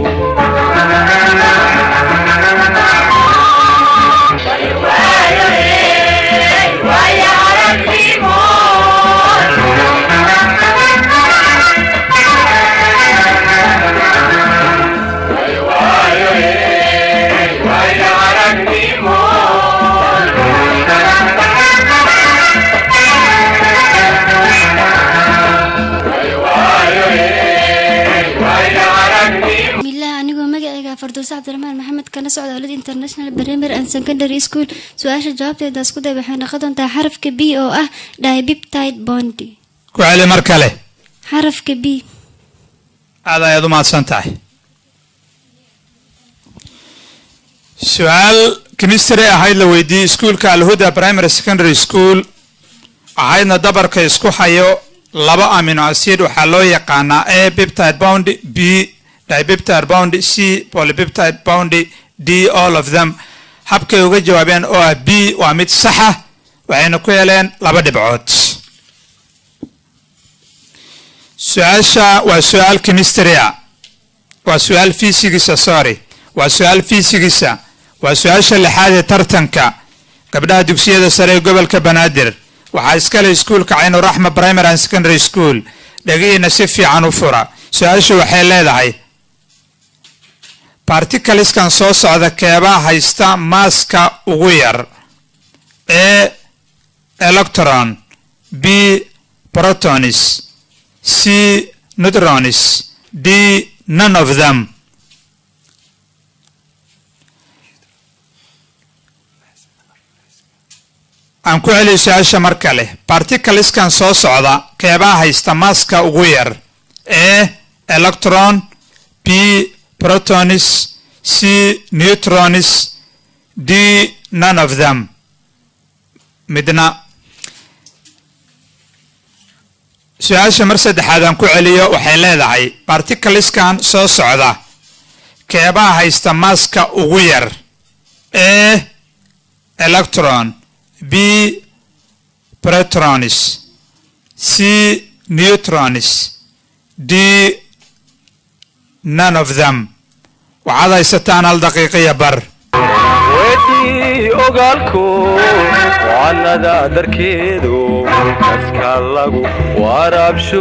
فردوس عبد الرحمن محمد كان سعود أولاد انترناشنال بريمير اند سكندري سكول سؤال جوابته دا اسكو داي waxayna qadontaa xarafka B oo ah dipeptide bond ku celi mar kale xarafka B aad ayaad u mahadsantahay. su'aal chemistry ahayd la weydiiyey iskuulka Alhuda Primary Secondary School ahaydna dabarka isku hayo laba amino acid waxaa loo yaqaanaa A peptide bound, B dipeptide bound, C polypeptide bound, D all of them. habkay uga jawaabeen oo ah B waa mid saxa waxayna ku heleen laba dhibcood. su'aasha waa su'aal chemistry ah waa su'aal physics sorry waa su'aal physics waa su'aasha lixaad ee tartanka gabdhaha dugsiyada sare ee gobolka Banaadir waxaa iska leh iskuulka Caynu Raxma Primary and Secondary School dhagiina si fiican u fura. su'aashu waxay leedahay particles kan soo socda keebaa haysta maaska ugu yar A electron, B protons, C neutrons, D none of them. aan ku celiyo su'aasha mar kale particles kan soo socda keebaa haysta maaska ugu yar A electron, B protons, C neutrons, D none of them. midna su'aasha mar saddexaad aan ku celiyo waxay leedahay particles kan soo socda keebaa haysta maaska ugu yar A electron, B protons, C neutrons, D none of them. waxaad haysataan hal daqiiqo iyo bar. weydii ogaalku waanada darkeedu kaska lagu waraabsho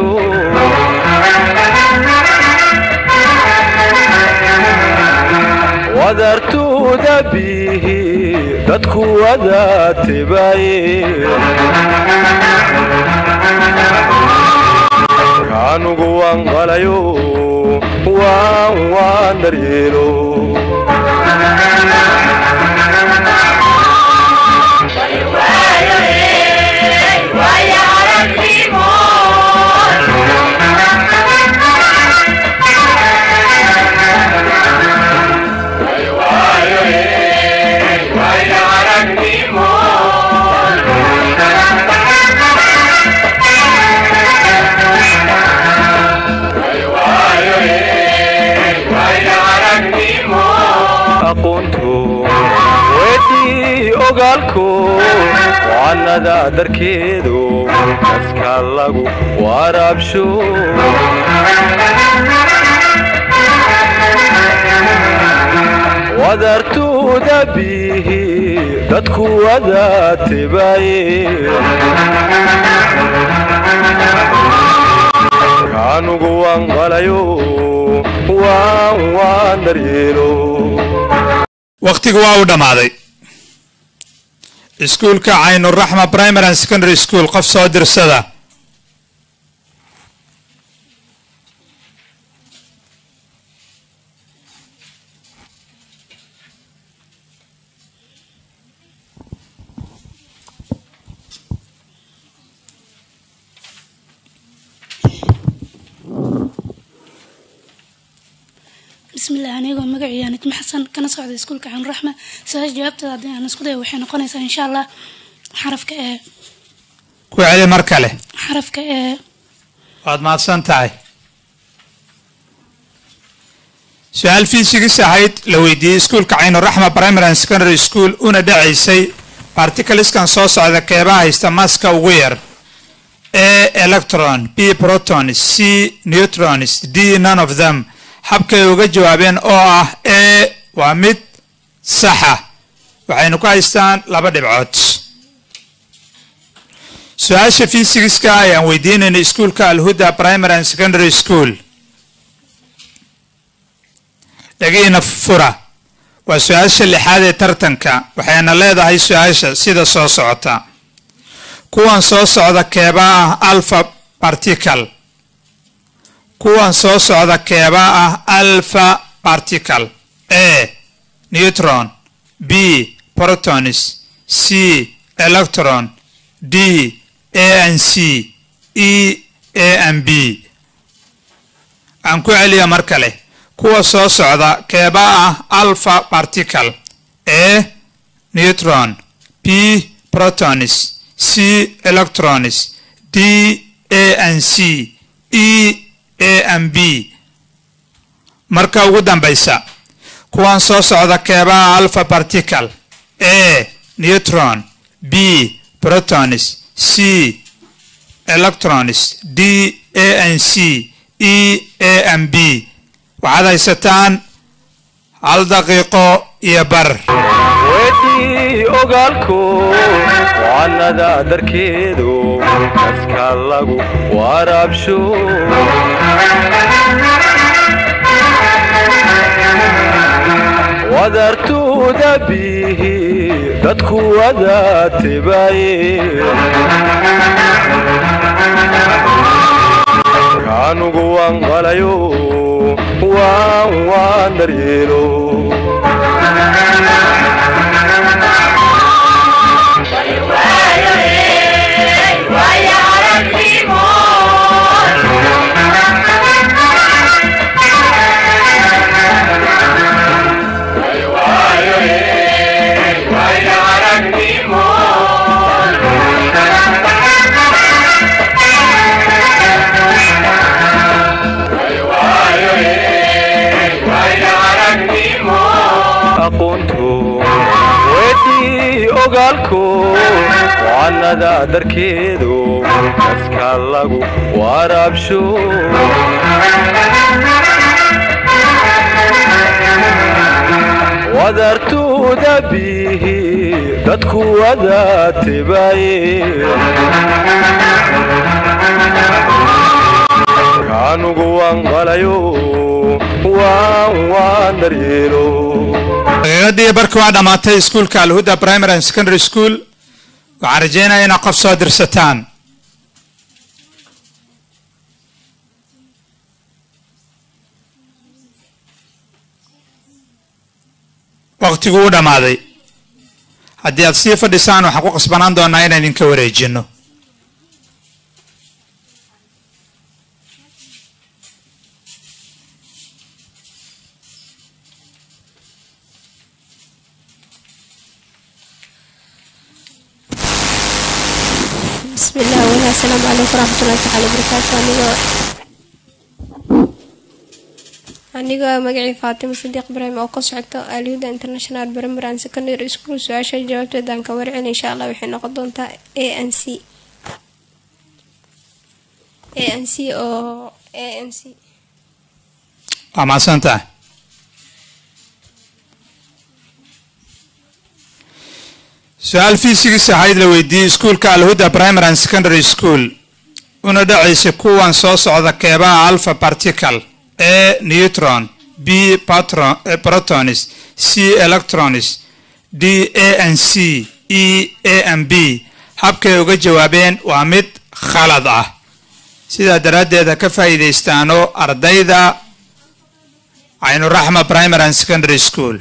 wadartuuda bihi dadku wada tibaye anugu waan qalayo waan waan daryeelo ogaalko waanada darkeedu kaska lagu waraabsho wadartuuda bihi dadku wada tibaaye kaanugu waan qalayo waan waan daryeelo waqtigu waa u dhammaaday iskuulka caynuraxma primary and secondary school qof soo dirsada بسم الله أنا أقول مقعي يعني تمحسن كنا صعد يسكول كعن رحمة سواء جوابت هذا أنا سكوده وحين قنيسة إن شاء الله حرف كأ كوعلي مركله حرف كأ قد ما تصنتعي سؤال في سيجس هايت لو يدي سكول كعين الرحمة برايمري اند سكندري سكول una dhacaysay particles kan soo socda keebaha haysta maska weir A electron B protons C neutrons D none of them habkay uga jawaabeen oo ah A waa mid saxa waxaynu ku haystaan laba dhibcood su'aasha physics-ka ayaan weydiinaynay iskuulka Al-Huda Primary and Secondary School dhageena fura waa su'aasha lixaad ee tartanka waxayna leedahay su'aasha sida soo socota kuwan soo socda keebaa ah alpha particle kuwan soo socda keebaa ah alpha particle A neutron B protons C electron D A and C E A and B aan ku celiya mar kale kuwa soo socda keebaa ah alpha particle A neutron B protons C electrons D A and C E A and B marka ugu dambaysa kuwan soo socda keebaa alpha particle A neutron B protons C electrons D A and C E A and B waxaad haysataan hal daqiiqo iyo bar weydii ogaalko waanada darkeedu kaska lagu waraabsho wadartuuda bihi dadku wada tibaaye kaanugu waan qalayo waan waan daryeelo ogaalko waanada darkeedu kaska lagu waraabsho wadartuuda bihi dadku wada tibaaye kaanugu waan qalayo waan waan daryeelo daqiiqadii barka waa dhammaatay iskuulka Al-Huda Primary and Secondary School waxaan rajaynayaa inaad qof soo dirsataan waqtigu u dhammaaday haddii aad sii fadhisaan waxaan ku qasbanaan doonaa inaan idinka wareejinno بسم الله والله السلام عليكم ورحمة الله تعالى وبركاته أنيقو أنيقو مقعي فاطمة صديق إبراهيم أو قصعته اليودا انترناشونال بريمير أند سكندري سكول سؤال جوابته دان كورعين إن شاء الله وحين نقضون تا إيه إن سي إيه إن سي أو إيه إن سي أما سنتا سؤال في سيكس هايد لو يدي سكول كالهودا برايمري اند سكندري سكول una dhacaysa kuwan soo socda keebaha alpha particle a neutron b patron e protons c electrons d a and c e a and b habkay uga jawaabeen waa mid khalad ah sida daradeeda ka faa'iideystaano ardayda aynu raxma primary and secondary school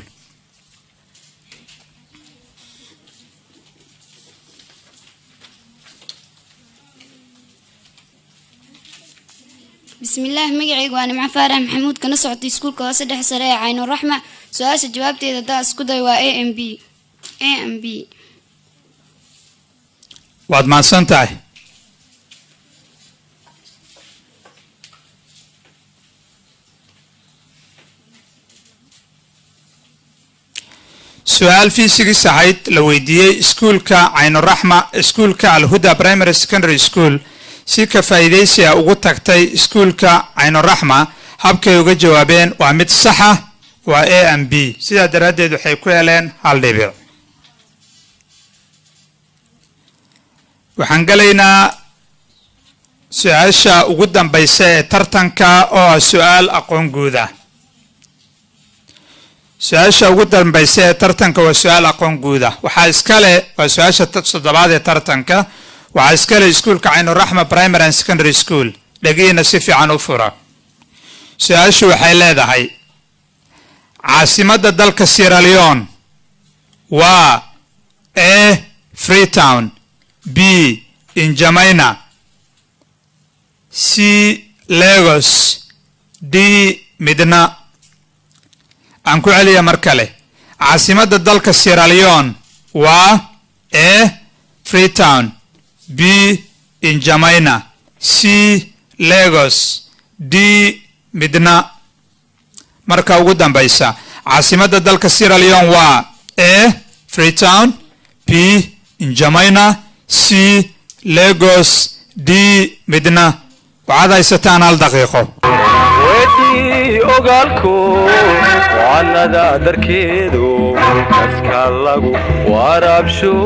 بسم الله مقعي وانا مع فارح محمود كنا صعدي سكول كواسة ده سريع عين الرحمة سؤال جوابتي إذا ده اسكودي وا A M B A M B واد ما سنتاي سؤال في سيكس هايد لو يدي سكول كا عين الرحمة سكول كا الهدى برايمري سكندري سكول si ka faa'iideysiga ugu tagtay iskuulka aynu raxma habkay uga jawaabeen waa mid sax ah waa A and B sida daradeed waxay ku heleen hal dhibic waxaan galaynaa su'aasha ugu dambaysa ee tartanka oo ah su'aal aqoon guud ah su'aasha ugu dambaysa ee tartanka waa su'aal aqoon guud ah waxa iska leh waa su'aasha toddobaad ee tartanka waxaa iska leh iskuulka aynu raxma primary and secondary school dhagiina si fiican u fura su-aashu waxay leedahay caasimadda dalka Sierra Leone waa A Freetown B N'Djamena C Lagos D Midna aan ku celiya mar kale caasimadda dalka Sierra Leone waa A Freetown B N'Djamena C Lagos D Midna marka ugu dambaysa caasimadda dalka Sierra Leone waa A Freetown B N'Djamena C Lagos D Midna waxaad haysataan hal daqiiqo weydii ogaalku waanada darkeedu kaska lagu waraabsho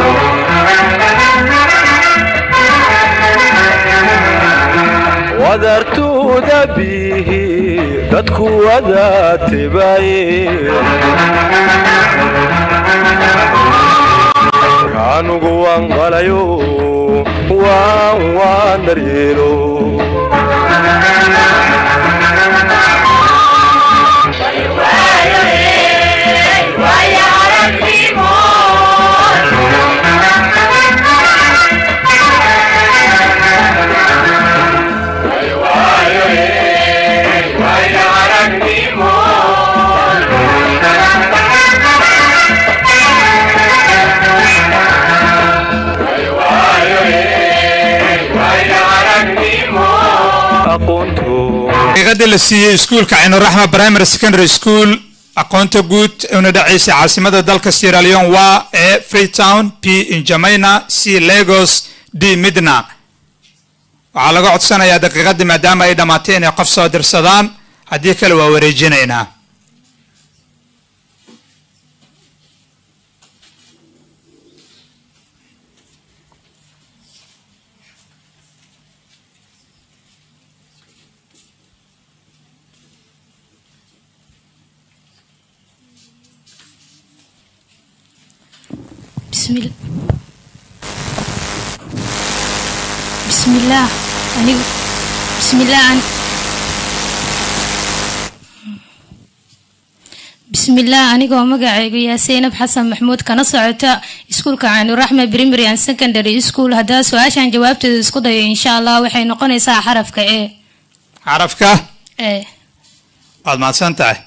wadartuuda bihi dadku wada tibaye kaanugu waan qalayo waan waan daryeelo qadii la siiyay iskuulka aynu raxma primary secondary school aqoonta guud una dhacaysa caasimada dalka Sierra Leone waa A Freetown B N'Djamena C Lagos D Midna waxaa laga codsanayaa daqiiqadii maadaama ay dhamaateen ee qof soo dirsadaan haddii kale waa wareejinaynaa بسم الله بسم الله أنا بسم الله أنا بسم bismillaah anigoo magacaygu yahay Seynab Xasan Maxmuud kana socota iskuulka Caynuraxma Primary and Secondary School hadaa su'aashan jawaabteeda isku dayo insha Allah waxay noqonaysaa xarafka A xarafka A aad mahadsan tahay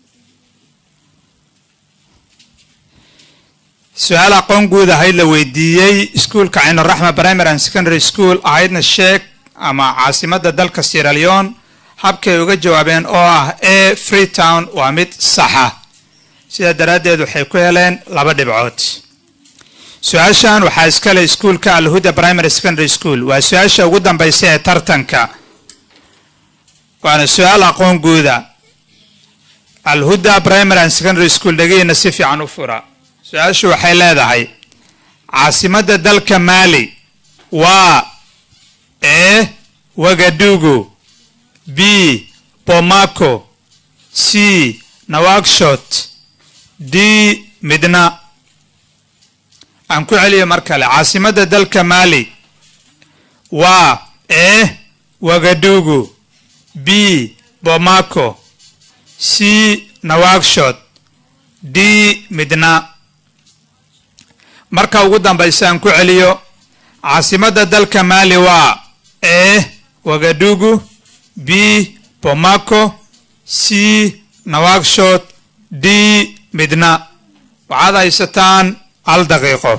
su'aal aqoon guud ahayd la weydiiyey iskuulka Caynuraxma Primary and Secondary School ahaydna sheeg ama caasimadda dalka Sierra Leone habkay uga jawaabeen oo ah A Freetown waa mid sax ah sida daraadeed waxay ku heleen laba dhibcood su'aashan waxaa iska leh iskuulka Al-Huda Primary Secondary School waa su'aasha ugu dambaysa ee tartanka waana su'aal aqoon guud ah Al-Huda Primary and Secondary School dhageyna si fiican u fura su'aashu waxay leedahay caasimadda dalka Mali waa A Wagadugu B Bamako C Nouakchott D Medina aan ku celiyo mar kale caasimadda dalka Mali waa A Wagadugu B Bamako C Nouakchott D Medina marka ugu dambaysa aan ku celiyo caasimadda dalka Mali waa A Wagadugu B Bamako C Nouakchott D Medina waxaad haysataan hal daqiiqo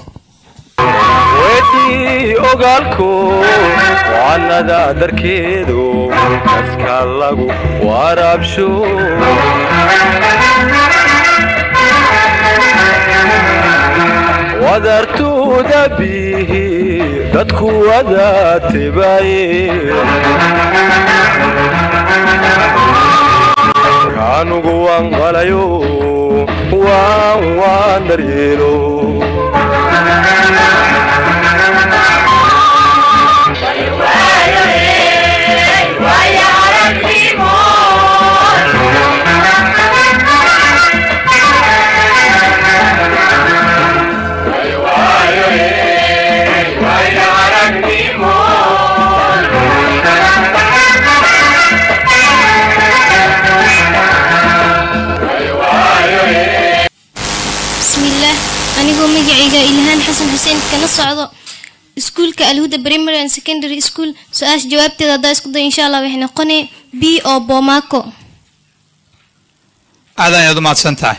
weydii ogaalku waanada darkeedu kaska lagu waraabsho wadartuuda bihi dadku wada tibaye kaanugu waan qalayo waan waan daryeelo anigoo magacayga Ilhaan Xasan Xuseen kana socdo iskuulka Al-Huda Primary and Secondary School su'aasha jawaabteeda hadaa isku dayo insha Allah waxay noqonay B oo Bamako aad ayaad u mahadsan tahay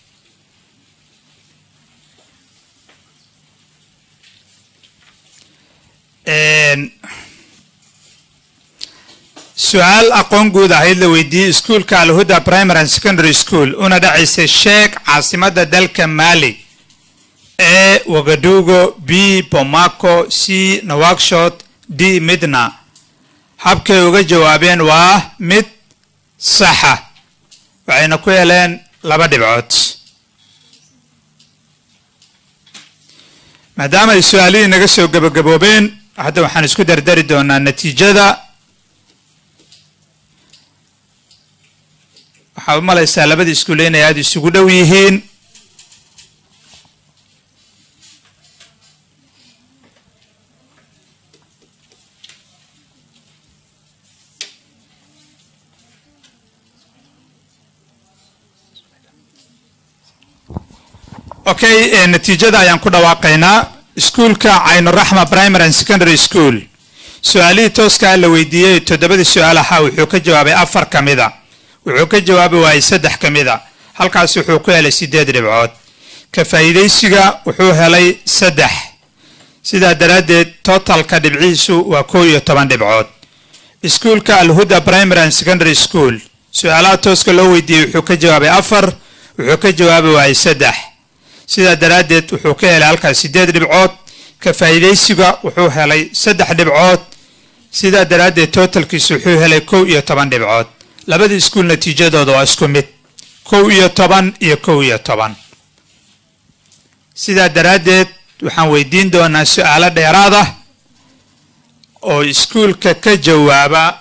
su'aal aqoon guud ahayd la weydiiyey iskuulka Al-Huda Primary and Secondary School una dhacaysay sheeg caasimadda dalka Mali A Wagadugu B Bamako C Nouakchott D Medina habkay uga jawaabeen waa mid sax ah waxayna ku heleen laba dhibcood maadaama ay su'aalihii naga soo gabagaboobeen hadda waxaan isku dardari doonaa natiijada waxaa u malaysaa labadii iskuul inay aad isugu dhow yihiin okay natiijada ayaan ku dhawaaqaynaa iskuulka Caynuraxma Primary and Secondary School su'aalihii tooska la weydiiyey toddobadii su'aal ahaa wuxuu ka jawaabay afar kamida wuxuu ka jawaabi waayay saddex kamida halkaas wuxuu ku helay sideed dhibcood ka faa'iideysiga wuxuu helay saddex sidaa daraadeed totalka dhibciisu waa kow iyo toban dhibcood iskuulka Al-Huda Primary and Secondary School su'aalaha tooska loo weydiiyey wuxuu ka jawaabay afar wuxuu ka jawaabi waayay saddex sidaa daraadeed wuxuu ka helay halkaas sideed dhibcood ka faa'iideysiga wuxuu helay saddex dhibcood sidaa daraadeed totalkiisu wuxuu helay kow iyo toban dhibcood labadii iskuul natiijadooda waa isku mid kow iyo toban iyo kow iyo toban sidaa daraadeed waxaan weydiin doonaa su'aalo dheeraad ah oo iskuulka ka jawaaba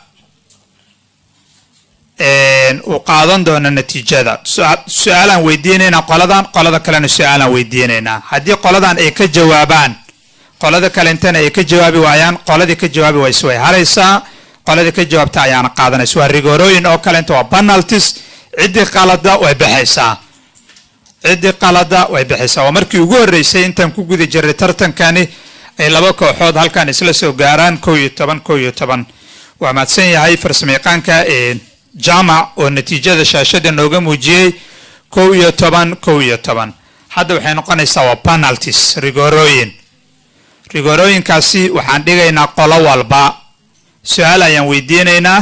uu qaadan doona natiijada su'aalaan weydiinaynaa qoladan qolada kalena su'aalaan weydiinaynaa haddii qoladan ay ka jawaabaan qolada kale intana ay ka jawaabi waayaan qoladii ka jawaabi wayso way haraysaa qoladii ka jawaabta ayaana qaadanaysa waa rigoorooyin oo kale inta waa penalties ciddii qalada way baxaysaa ciddii qalada way bixisaa. waa markii ugu horreysay intaan ku guda jiray tartankani ay laba kooxood halkan isla soo gaaraan kow iyo toban kow iyo toban. waa mahadsan yahay farsamayaqaanka jaamac oo natiijada shaashada nooga muujiyey kow iyo toban kow iyo toban. hadda waxay noqonaysaa waa penalties, rigorooyin. rigorooyinkaasi waxaan dhigaynaa qolo walba su-aal ayaan weydiinaynaa.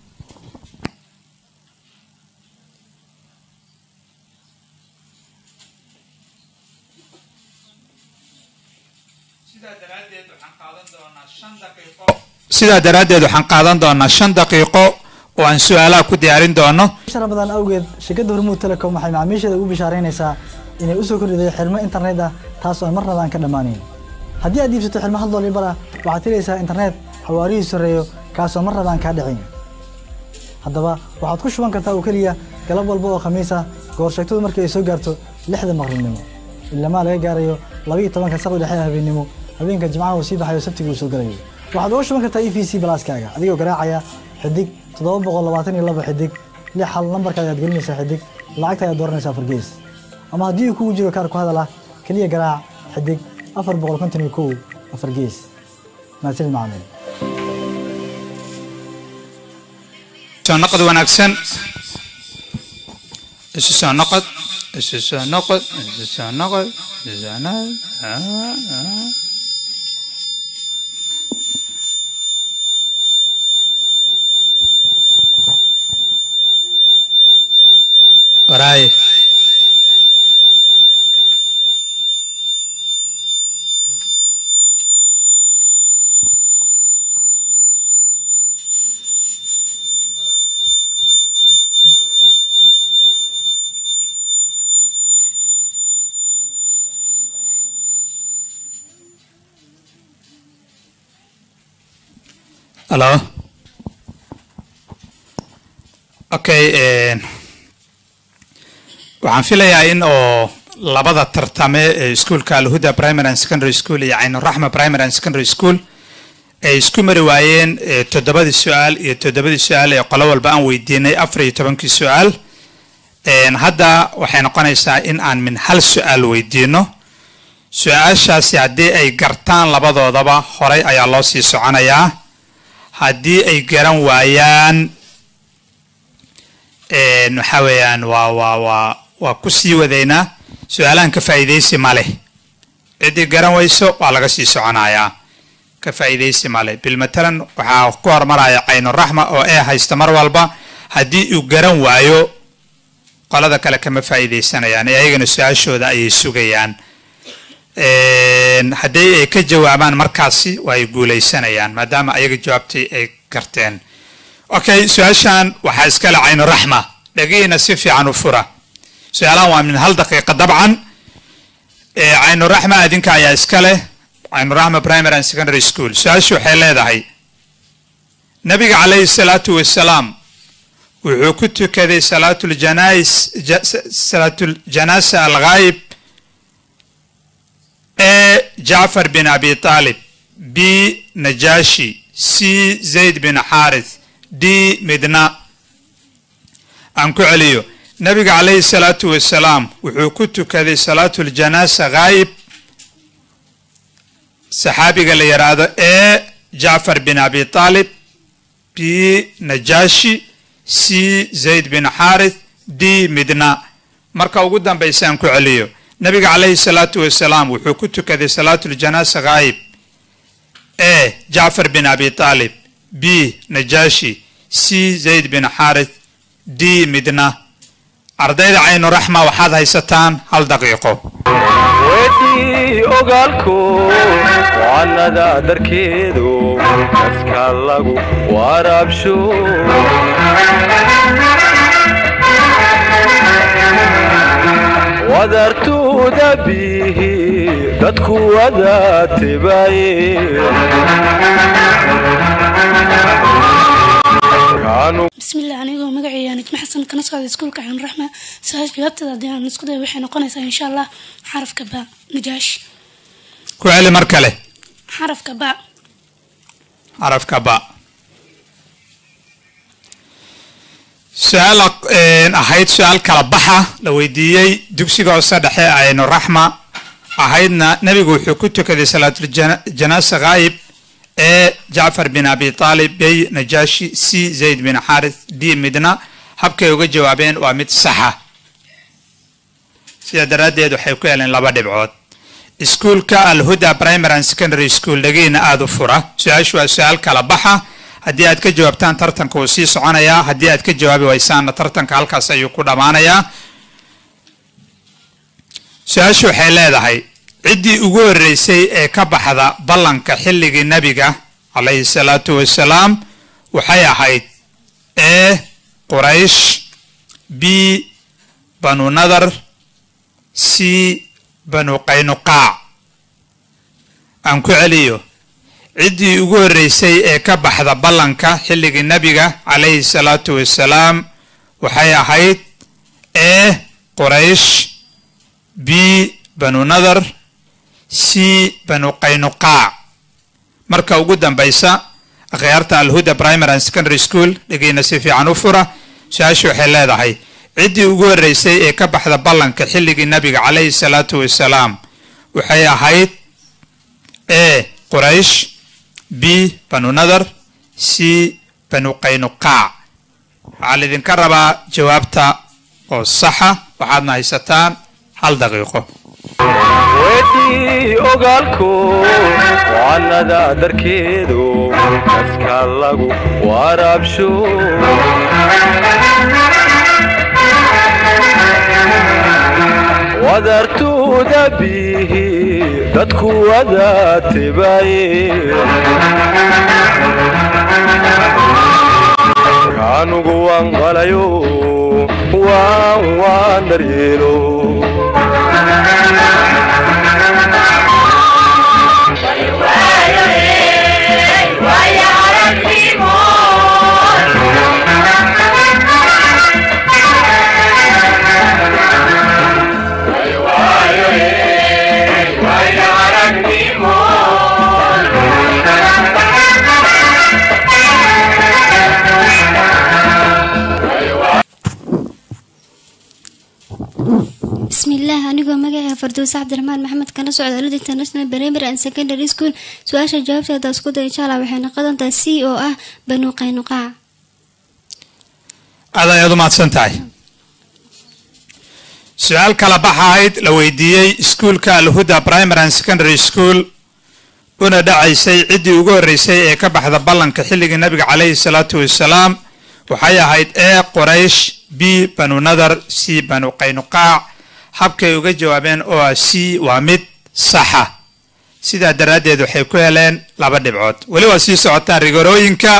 sidaa daraaddeed waxaan qaadan doonaa shan daqiiqo oo aan su-aalaha ku diyaarin doono. Ramadan awgeed shirkadda Hormuud Telecom waxay macaamiisheeda ugu bishaaraynaysaa inay u soo kordhiday xirmo internet ah taas oo aan marnaba aan ka dhamaanin. haddii aad iibsato xirmo hal dollar bara waxaad helaysaa internet xawaarihiisu sareeyo kaas oo marnaba aan kaa dhicin. haddaba waxaad ku shuban kartaa oo keliya galab walba oo khamiis ah goor sheegtadu markii ay soo gaarto lixda maqribnimo ilaa laga gaarayo laba iyo tobanka saqda dhexe habeenimo habeenka jimcaha uu sii baxayo sabtiga uu soo galayo. waxaad uga shuban kartaa E V C Plus-kaaga adigoo garaacaya xidig toddoba boqol labaatan iyo laba xidig lix hal nambarka ayaad gelinaysaa xidig lacagta ayaad dooranaysaa fargees. ama haddii uu kugu jiro kaar ku hadal ah kaliya garaac xidig afar boqol konton iyo kow afar gees. mahadsanid macaamiil. soo noqod wanaagsan. isu soo noqod isu soo noqod isu soo noqod isu soo noqod. Oray. Hello. Okay, eh waxaan filayaa in oo labada tartame ee iskuulka Al-Huda Primary and Secondary School iyo Ayn Rahma Primary and Secondary School ay isku mari waayeen toddobadii su'aal iyo toddobadii su'aal ee qolo walba aan weydiinay afar iyo tobankii su'aal. een hadda waxay noqonaysaa in aan min hal su'aal weydiino. su'aashaasi haddii ay gartaan labadoodaba horay ayaa loo sii soconayaa. haddii ay garan waayaan een waxa weeyaan waa waa waa waa ku sii wadaynaa. su'aalahan ka faa'iideysi ma leh. cidii garan wayso waa laga sii soconayaa. ka faa'iideysi ma leh. bilmatalan waxaa ku hormaraya Ayn Rahma oo ee haysta mar walba haddii uu garan waayo qolada kale kama faa'iideysanayaan ayagana su'aashooda ayay sugayaan. een haddii ay ka jawaabaan markaasi way guuleysanayaan maadaama ayaga jawaabtay ay karteen. okay su'aashan waxaa iska leh Ayn Rahma dhagiina si fiican u fura. su'aalahan waa min hal daqiiqo dabcan. ee Ayn Rahma adinka ayaa iska leh Ayn Rahma Primary and Secondary School. su'aashu waxay leedahay nabiga calayhi salaatu wasalaam wuxuu ku tukaday salaatul janaais salaatul janaasa al-ghaib A Ja'far bin Abi Talib B Najashi C Zayd bin Harith D Midna. aan ku celiyo nabiga calayhi salaatu wasalaam wuxuu ku tukaday salaatul janaasa ghaib saxaabiga la yiraahdo A Ja'far bin Abi Talib B Najashi C Zayd bin Harith D Midna. marka ugu dambaysa aan ku celiyo nabiga calayhi salaatu wasalaam wuxuu ku tukaday salaatul janaasa ghaib A Ja'far bin Abi Talib B Najashi C Zayd bin Harith D Midna. ardayda Ayn Rahma waxaad haysataan hal daqiiqo. weydii ogaalku waanada darkeedu kaska lagu waraabsho wadartuuda bihi dadku wada tibaye بسم الله أنا مقعي يعني محسن كنا صعد سكول كعن رحمة ساج جوابت هذا دينا نسكده وحنا قناة إن شاء الله حرف كباء نجاش كوالي مركلة حرف كباء حرف كباء su-aal ahayd su-aal kala baxa la weydiiyey dugsiga hoose dhexe aynu raxma ahaydna nebigu wuxuu ku tukaday salaatul janaasa ghaayib ee jacfar bin abi taalib bey najaashi c zayd bin xaaris d midna habkay uga jawaabeen waa mid saxa sida daraaddeed waxay ku heleen laba dhibcood iskuulka alhuda primary and secondary school dhageena aada u fura su-aashu waa su-aal kala baxa haddii aad ka jawaabtaan tartanka wuu sii soconayaa haddii aad ka jawaabi waysaanna tartanka halkaas ayuu ku dhammaanayaa su-aashu waxay leedahay ciddii ugu horreysay ee ka baxda ballanka xilligii nebiga calayhi salaatu wasalaam waxay ahayd e quraysh b banu nadar c banu qaynuqaac aan ku celiyo ciddii ugu horreysay ee ka baxda ballanka xilligii nebiga calayhi salaatu wasalaam waxay ahayd e quraysh b banu nadar c banu qaynuqaac marka ugu dambaysa akhyaarta alhuda primary and secondary school dhegeyna si fiican u fura su-aashu waxay leedahay ciddii ugu horreysay ee ka baxda ballanka xilligii nebiga calayhi salaatu wasalaam waxay ahayd e quraysh b banu nadar c banu qaynuqaac waxaa laydinka rabaa jawaabta oo saxa waxaadna haysataan hal daqiiqo weydii ogaalku wacanada darkeedu kaska lagu waraabsho wadartuuda bihi dadku wada tibaaye kaanugu waan qalayo waan waan daryeelo بسم الله أنيقو مقعي فردوس عبد الرحمن محمد كان سعود ألود international primary and secondary school سؤال جوابته دا اسكودا إن شاء الله وحين قدم تا سي أو أه بنو قينقاع هذا يا ضمات سنتاي سؤال كلا بحايد لو يديي سكول كالهدى primary and secondary school una dhacaysay ciddii ugu horreysay ee ka baxda ballanka xilligii nabiga calayhi salaatu wasalaam waxay ahayd ee quraysh b banu nadar c banu qaynuqaac habkay uga jawaabeen oo ah c waa mid saxa sidaa daraaddeed waxay ku heleen laba dhibcood weli waa sii socotaan rigorooyinka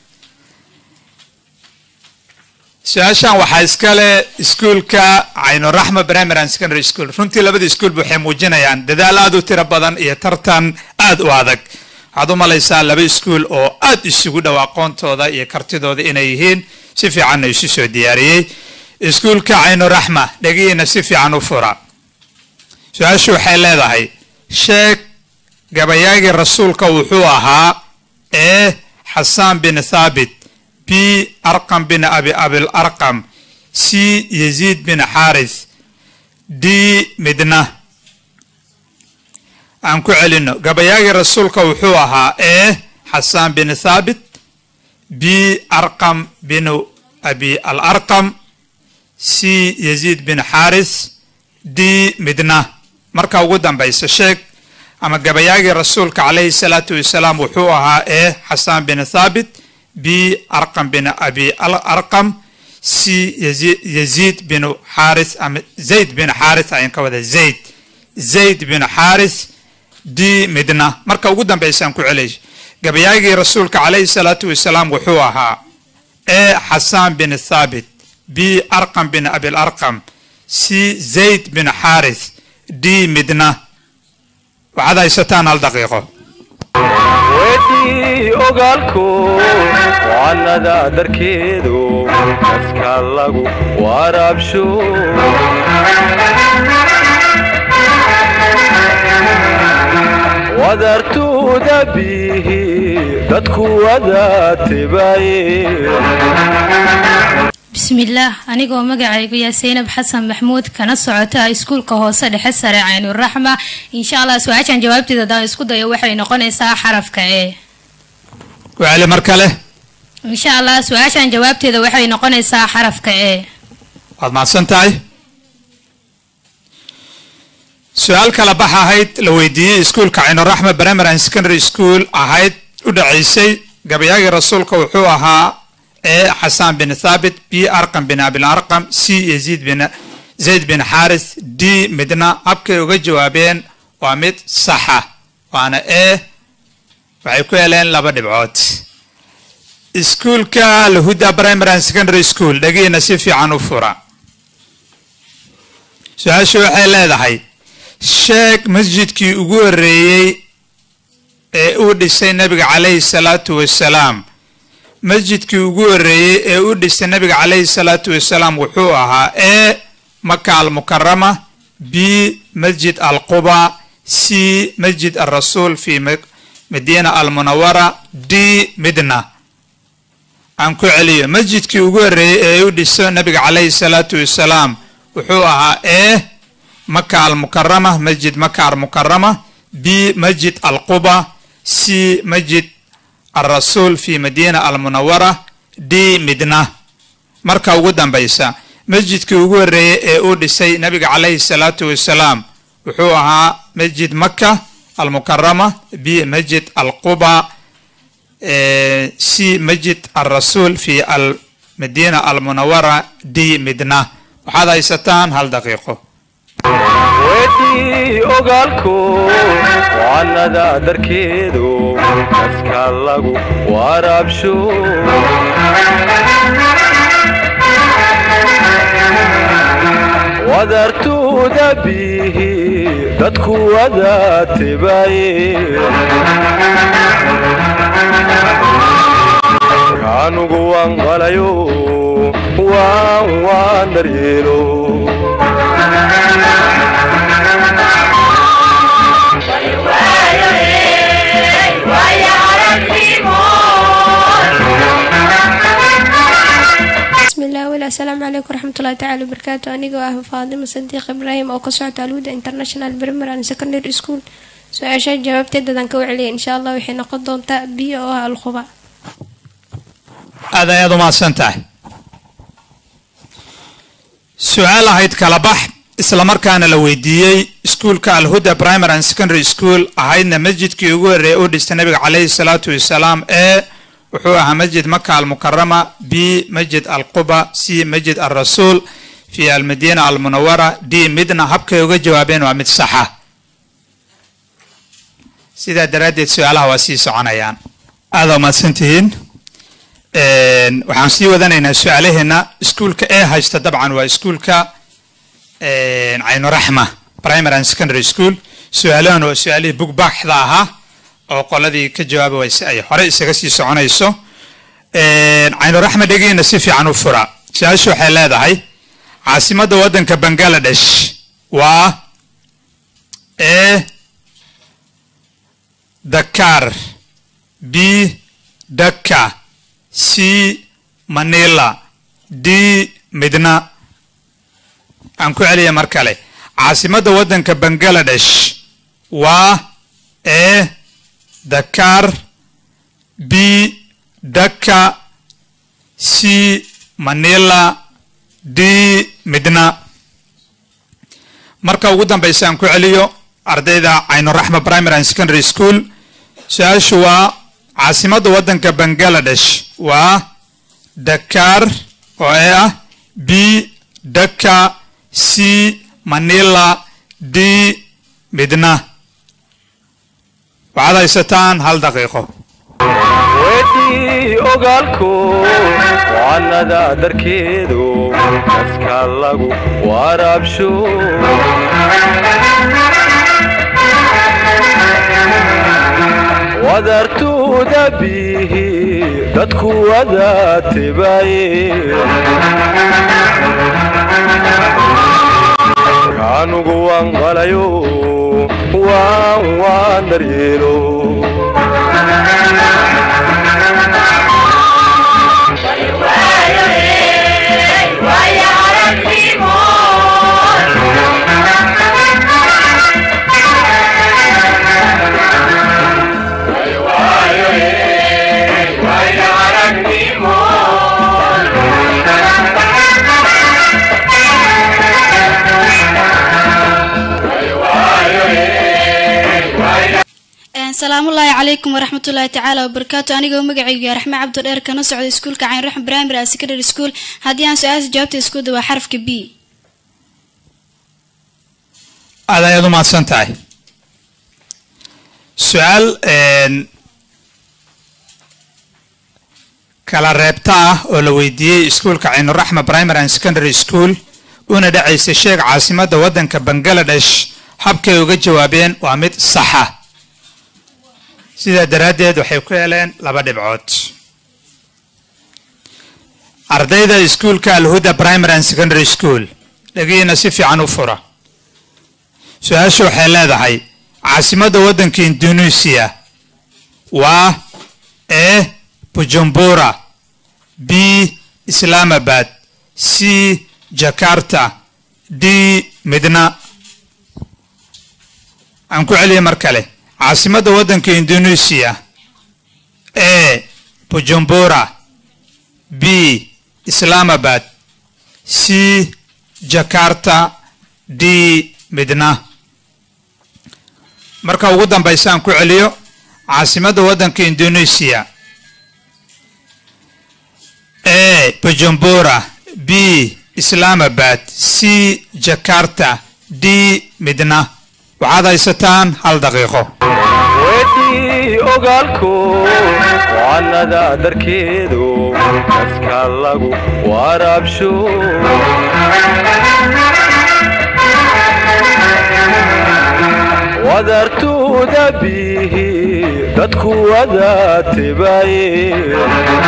su-aashan waxaa iskale iskuulka caynuraxma primary and secondary school runtii labada iskuulba waxay muujinayaan dadaal aad u tiro badan iyo tartan aad u adag waxaad u malaysaa laba iskuul oo aad isugu dhow aqoontooda iyo kartidooda inay yihiin si fiicanna isu soo diyaariyey iskuulka caynuraxma dhegihiina si fiican u fura su-aashu waxay leedahay sheeg gabayaagii rasuulka wuxuu ahaa ee xasaan bin thaabit b arqam bin abi abil arqam c yaziid bin xaaris d midna aan ku celino gabayaagii rasuulka wuxuu ahaa ee xasaan bin thaabit b arqam bin abi al arqam c yaziid bin xaaris d midna marka ugu dambaysa sheeg ama gabayaagii rasuulka calayhi salaatu wasalaam wuxuu ahaa ee xasaan bin thaabit b arqam bin abi al arqam c yaziid bin xaaris ama zayd bin xaaris ayaan ka wada zayd zayd bin xaaris d midna marka ugu dambaysaan ku celay gabayaagii rasuulka calayhi salaatu wasalaam wuxuu ahaa ee xasaan bin thaabit b arqam bin abi arqam c zayd bin xaaris d midna waxaad haysataan hal daqiiqo weydii ogaalku wacanada darkeedu kaska lagu waraabsho wadartuuda bihi dadku wada tibaaye bismillaah anigoo magacaygu yaa Seynab Xasan Maxmuud kana socota iskuulka hoose dhexe sare Caynuraxma insha Allah su'aashan jawaabteeda daan isku dayo waxay noqonaysaa xarafka ee wali markale insha Allah su'aashan jawaabteeda waxay noqonaysaa xarafka ee waad mahadsantahay su'aal kala bax ahayd la weydiiyay iskuulka Caynuraxma Primary and Secondary School ahayd u dhacaysay gabayaaga rasuulka wuxuu ahaa A حسان بن ثابت B أرقم بن أبي الأرقم C يزيد بن زيد بن حارث D مدنا أبكي وجه جوابين ومد صحة وأنا A وعيكوا لين لبد بعود سكول كا الهدى برايمري سكندري سكول دقيقة نسيف عنو فرع سؤال شو حيل هذا هاي شيخ مسجد كي يقول ريي أودي النبي عليه الصلاة والسلام مسجدكii ugu horeeyay ee u dhisay nabiga calayhi salaatu wasalaam wuxuu ahaa A Makka al-Mukarrama B Masjid al-Quba C Masjid al-Rasul fi Medina al-Munawwara D Medina aan ku celiyo masjidkii ugu horeeyay ee u dhisay nabiga calayhi salaatu wasalaam wuxuu ahaa A Makka al-Mukarrama Masjid Makka al-Mukarrama B Masjid al-Quba C Masjid الرسول في مدينة المنورة دي مدنة مركا وقدام بيسا مسجد كي وقول ري اودي سي نبي عليه الصلاة والسلام وحوها مسجد مكة المكرمة بي مسجد القبة اه سي مسجد الرسول في المدينة المنورة دي مدنة وهذا يستان هل دقيقه ودي أقالكو وعنا ذا دركيدو نسكالغو وارابشو ودرتو دبيه دادكو وذات باين كانوا قوان غلايو وان وان دريلو بسم الله ولا السلام عليكم ورحمة الله تعالى وبركاته. أنا جوا فاطمة صديق إبراهيم أو قصة الهدى انترناشونال بريمري أند سكندري سكول. سؤال جواب تدا نكوي عليه إن شاء الله وحين قدم تأبي أو الخبا. هذا يا ضمان سنتاي سؤال هيد كلبح إسلام كان لويديي سكول كالهدى برايمري أند سكندري سكول هاينا مسجد كيوغو ريود النبي عليه الصلاة والسلام إيه وحوها مسجد مكة المكرمة B مسجد القبة C مسجد الرسول في المدينة المنورة D مدنة هبك يوجد جوابين ومد صحة سيدا درادة سؤالها وسيس عنيان هذا ما سنتين وحان سي وذنين سؤاله هنا سكول كأيه هايستا طبعا وسكول ك Caynuraxma Primary and Secondary School سؤالان وسؤالي بوك بحثها oo qoladii ka jawaabaysa ay hore isaga sii soconayso ee Caynuraxma dhageyna si fiican u fura su'aashu waxay leedahay caasimada wadanka Bangladesh waa A Dakar B Dhaka C Manila D Medina aan ku celiya mar kale caasimada wadanka Bangladesh waa A Dakar B Dhaka C Manila D Medina marka ugu dambaysa aan ku celiyo ardayda Caynuraxma Primary and Secondary School su'aashu waa caasimada wadanka Bangladesh waa Dakar oo ah B Dhaka C Manila D Medina وهذا يستان هل دقيقة ودي أقالكو وعنا ذا دركيدو نسكالغو وارابشو ودرتو دبيه دادكو وذات باين كانوا قوان غلايو وان وان دريلو السلام الله عليكم ورحمة الله تعالى وبركاته. أنا قوم مقعي رحمة عبد الدير كنا سعود سكول كعين رحم برايمري سكندري سكول. هذه أنا سؤال جاوبت سكول ده حرف كبي. هذا يدو ما سنتاي سؤال ان كلا رابطة ولويدي سكول كعين الرحمة برايمري سكندري سكول una dhacaysa sheeg caasimada wadanka Bangladesh habkay uga jawaabeen waa mid sax ah sida daraadeed waxay ku heleen laba dhibcood ardayda iskuulka Al-Huda Primary and Secondary School dhageyna si fiican u fura su'aashu waxay leedahay caasimada wadanka Indonesia waa A Bujumbura B Islamabad C Jakarta D Medina aan ku celiyo mar kale caasimada wadanka Indonesia A Bujumbura B Islamabad C Jakarta D Medina marka ugu dambaysa aan ku celiyo caasimada wadanka Indonesia A Bujumbura B Islamabad C Jakarta D Medina waxaad haysataan hal daqiiqo weydii ogaalku waanada darkeedu kaska lagu waraabsho wadartuuda bihi dadku wada tibaayeen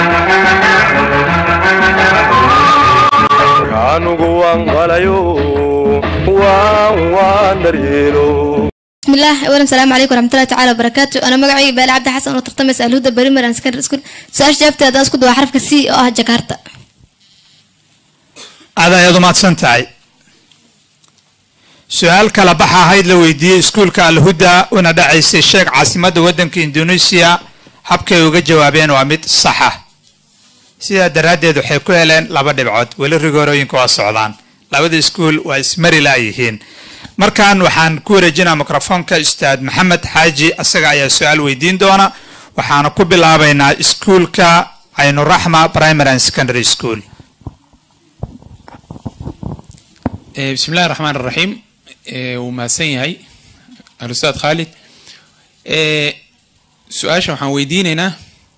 anugu waan qalayo waan waan daryeelo بسم الله أولا السلام عليكم ورحمة الله تعالى وبركاته. أنا مقعي بال عبد حسن وتختمس الهدى بريمر أند سكندري سكول. سؤال جابت هذا أسكت وحرف كسي أه جاكرتا. هذا يا ضمات سنتاي سؤال كلا بحا هيد لويدي سكول كالهدى وندعي الشيخ عاصمة ودنك إندونيسيا حبكي وجا جوابين وعمد صحة سيدا دراديد waxay ku heleen laba dhibcood wali rigorooyinka waa socdaan labada iskuul waa ismari laayihiin markaan waxaan ku wareejinaa mikrofoonka ustaad maxamed xaaji asaga ayaa su'aal weydiin doona waxaana ku bilaabaynaa iskuulka Aynu Rahma Primary and Secondary School eh bismillahir rahmanir rahim eh wama sanyahay al-ustaad Khalid eh su'aasha waxaan weydiinaynaa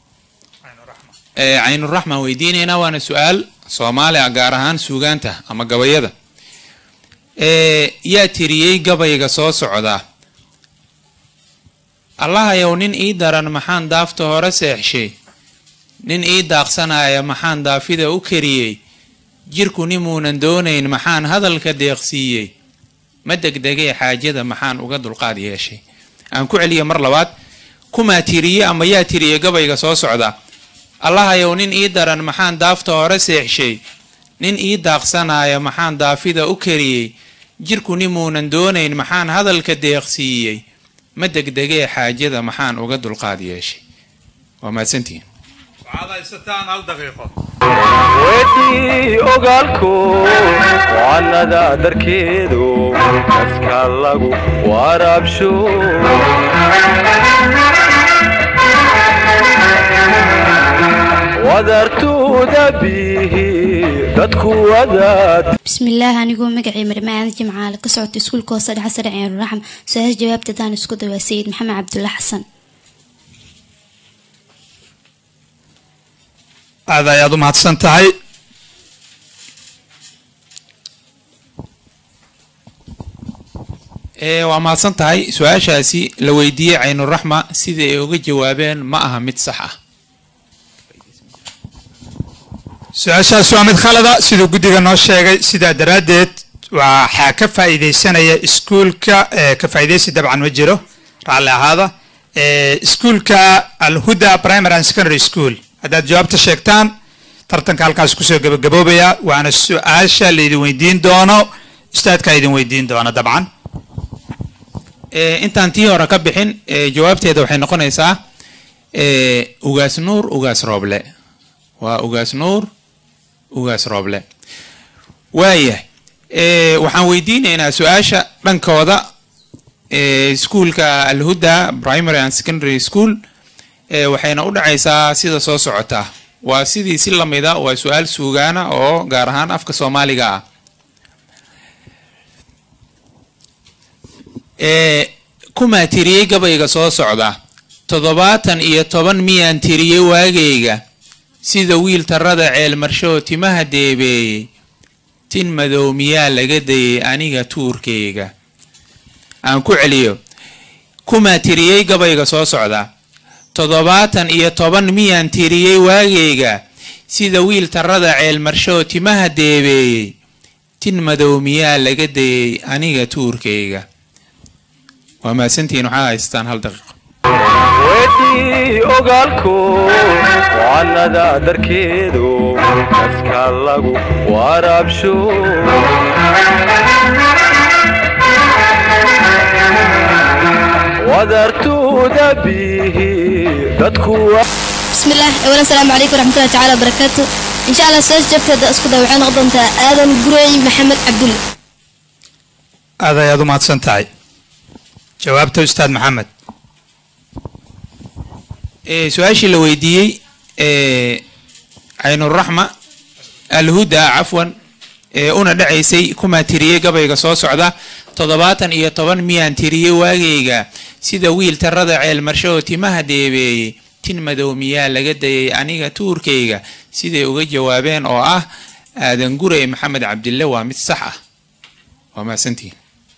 عين الرحمة ويديننا وانا سؤال صومالي عقارهان سوغانتا اما قبيضة يا تريي قبيقة صوص عدا الله يونين ايداران محان دافته رسيح شي نين ايد داقسنا يا محان دافيدا اوكريي جيركو نمونا دونين محان هذا الكديقسيي مدك دقي حاجة محان وقد القاضي يا شي انكو عليا مرلوات كما تريي اما يا تريي قبيقة صوص عدا الله يونين إيدارن محان دافته ورسيح شيء نين إيد داقسنا محان دافيدا أكريي جيركو نمونا دونين محان هذا الكديقسيي مدك دقي حاجة محان وقد القاضي شيء وما سنتين وهذا يستان هل دقيقة weydii ogaalku waanada darkeedu kaska lagu waraabsho wadartuuda bihi dadku wadaad بسم الله أنا قوم مقعي مرمان جمعة كسعة سكول كوسة حسن عين الرحم. سؤال جواب تدان سكوت وسيد محمد عبد الله حسن. هذا يا ضمات سنتهي ee waa mahadsan tahay su-aashaasi la weydiiyey Caynuraxma sida ay uga jawaabeen ma aha mid sax ah su-aashaas waa mid khalada siduu guddiga noo sheegay sidaa daraaddeed waxaa ka faa'iidaysanaya iskuulka ka faa'iidaysi dabcan ma jiro raalli ahaada iskuulka Al-Huda Primary and Secondary School haddaad jawaabta sheegtaan tartanka halkaas kusoo gabagaboobaya waana su-aasha laydin weydiin doono ustaadka idin weydiin doona dabcan intaan tii hore ka bixin jawaabteeda waxay noqonaysaa ugaas nuur ugaas rooble waa ugaas nuur ugaas rooble waaya waxaan weydiinaynaa su-aasha dhankooda ee iskuulka alhuda primary and secondary school ee waxayna u dhacaysaa sida soo socota. waa sidii si lamida waa su-aal suugaana oo gaar ahaan afka Soomaaliga ah. ee kuma tiriyay gabayga soo socda toddobaatan iyo toban miyaan tiriyay waagayga sida wiil tarada ceel marsho timaha deebeeyay tin madow miyaa laga dayay aniga tuurkeyga. aan ku celiyo kuma tiriyay gabayga soo socda toddobaatan iyo toban miyaan tiriyay waagayga sida wiil tarada ceel marsho timaha deebeeyay tin madow miyaa laga dayay aniga tuurkeyga. waa maasantiin waxaa haystaan hal daqiiqo. weydii ogaalku waanada darkeedu kaska lagu waraabsho wadartuuda bihi dadku بسم الله أولا السلام عليكم ورحمة الله تعالى وبركاته إن شاء الله سويس جبت هذا أسكت وحين غضنت آدم قري محمد عبد الله. هذا يا ضمات سنتاي جوابته أستاذ محمد. إيه سؤال اللي ويدي إيه عين الرحمة الهدى عفوا إيه أنا دعي سي كما تريه قبل قصاص عدا تضباطا إيه طبعا ميان تريه واجيجا سيدا ويل ترضى عيل مرشوتي مهدي بي tin madow miyaa laga dayay aniga tuurkeyga siday uga jawaabeen oo ah aadan guray maxamed cabdille waa mid sax ah. waa maasantiin.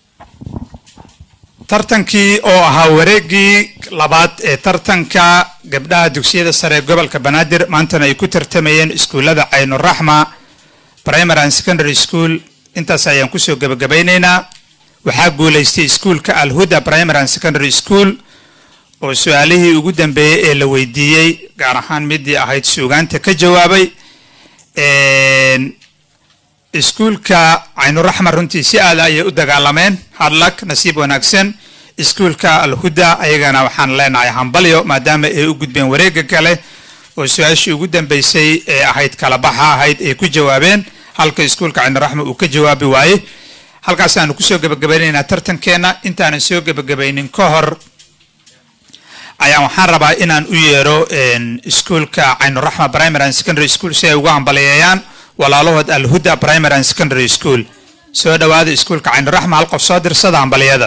tartankii oo ahaa wareegii labaad ee tartanka gabdhaha dugsiyada sare gobolka Banaadir maantana ay ku tartamayeen iskuulada Aynuraxma primary and secondary school intaas ayaan ku soo gabagabaynaynaa. waxaa guuleystay iskuulka Alhuda primary and secondary school oo su'aalihii ugu dambeeyay ee la weydiiyay gaar ahaan midii ahayd suugaanta ka jawaabay. een iskuulka Aynuraxma runtii si aad ay u dagaalameen hadlak nasiib wanaagsan. iskuulka Alhuda ayagana waxaan leenahay hambalyo maadaama ay u gudbeen wareegga kale oo su'aashii ugu dambeysay ee ahayd kala baxa ahayd ay ku jawaabeen halka iskuulka Aynuraxma uu ka jawaabi waayay. halkaas aan ku soo gabagabaynaynaa tartankeena. intaanan soo gabagabaynin ka hor ayaan waxaan rabaa inaan u yeero iskuulka Aynuraxma primary and secondary school si ay uga hambaleeyaan walaalahood Alhuda primary and secondary school. soo dhawaada iskuulka Aynuraxma hal qof soo dirsada hambaliyada.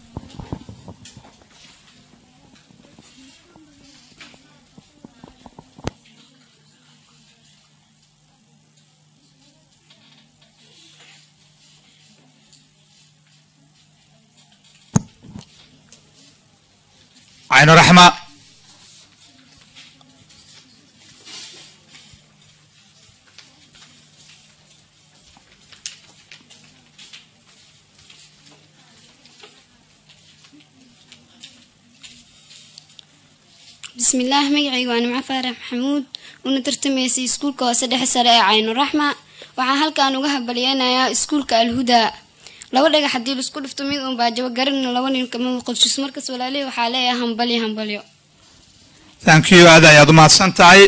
Aynuraxma بسم الله مقعي وأنا مع فارح محمود ونترتمي سي سكول كواسدح سراء Aynuraxma waxaa halkaan uga habaliyeenayaa iskuulka Alhuda. laba dhaga hadii la isku dhifto mid uun baa jawaab garan laba nin kama qofshis markaas walaalay waxaa leeyahay hambali hambalyo. thank you aad ayaad u mahadsan tahay.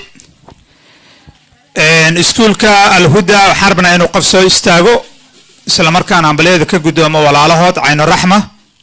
een iskuulka Alhuda waxaan rabnaa inuu qof soo istaago isla markaana hambaliyada ka gudoomo walaalahood Aynuraxma.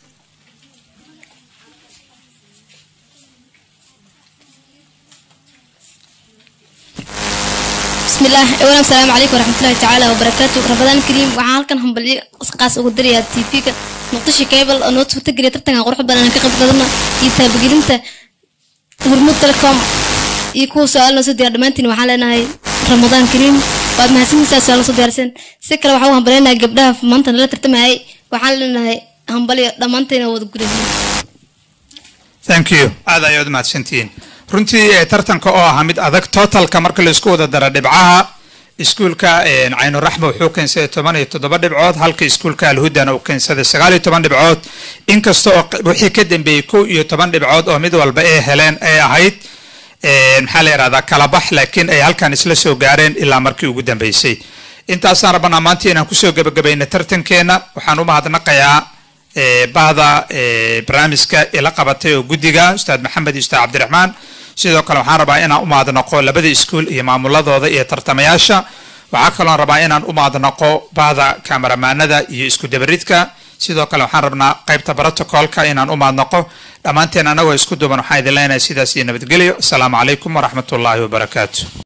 بسم الله أولا السلام عليكم ورحمة الله تعالى وبركاته. رمضان كريم وحال كان هم بلي قاس وقدر يا تي في نقطش كابل نوت وتجري ترتنا قرح بدنا كقب قدرنا يتابع قدرنا ورمت لكم يكون سؤال نص ديار دمانتين وحالنا هاي رمضان كريم بعد ما هسين سؤال نص ديار سن سكر وحاول هم بلينا قبلها في منطقة لا ترتمى هاي وحالنا هاي هم بلي دمانتين وذكرين. thank you هذا يود ما تسنتين. runtii tartanka oo ah mid adag totalka marka la isku wada daro dhibcaha iskuulka Aynuraxma wuxuu keensaday toban iyo toddoba dhibcood halka iskuulka Alhudana uu keensaday sagaal iyo toban dhibcood inkastoo wixii ka dambeeyay kow iyo toban dhibcood oo mid walba ay heleen ay ahayd maxaa la yiraahdaa kala bax laakiin ay halkan isla soo gaareen ilaa markii ugu dambeysay. intaasaan rabnaa maanta inaan ku soo gabagabayno tartankeena. waxaan u mahadnaqayaa bahda barnaamijka ila qabatay oo guddiga Ustaad Maxamed iyo Ustaad Cabdiraxmaan. sidoo kale waxaan rabaa inaan u mahadnaqo labada iskuul iyo maamuladooda iyo tartamayaasha. waxaa kaloo rabaa inaan u mahadnaqo bahda kaameramanada iyo isku dabaridka sidoo kale waxaan rabnaa qaybta protocolka inaan u maadnaqo dhammaanteen annagoo isku duuban waxaan idin leenahay sidaas iyo nabadgelyo asalaamu calaykum waraxmatullaahi wabarakaatu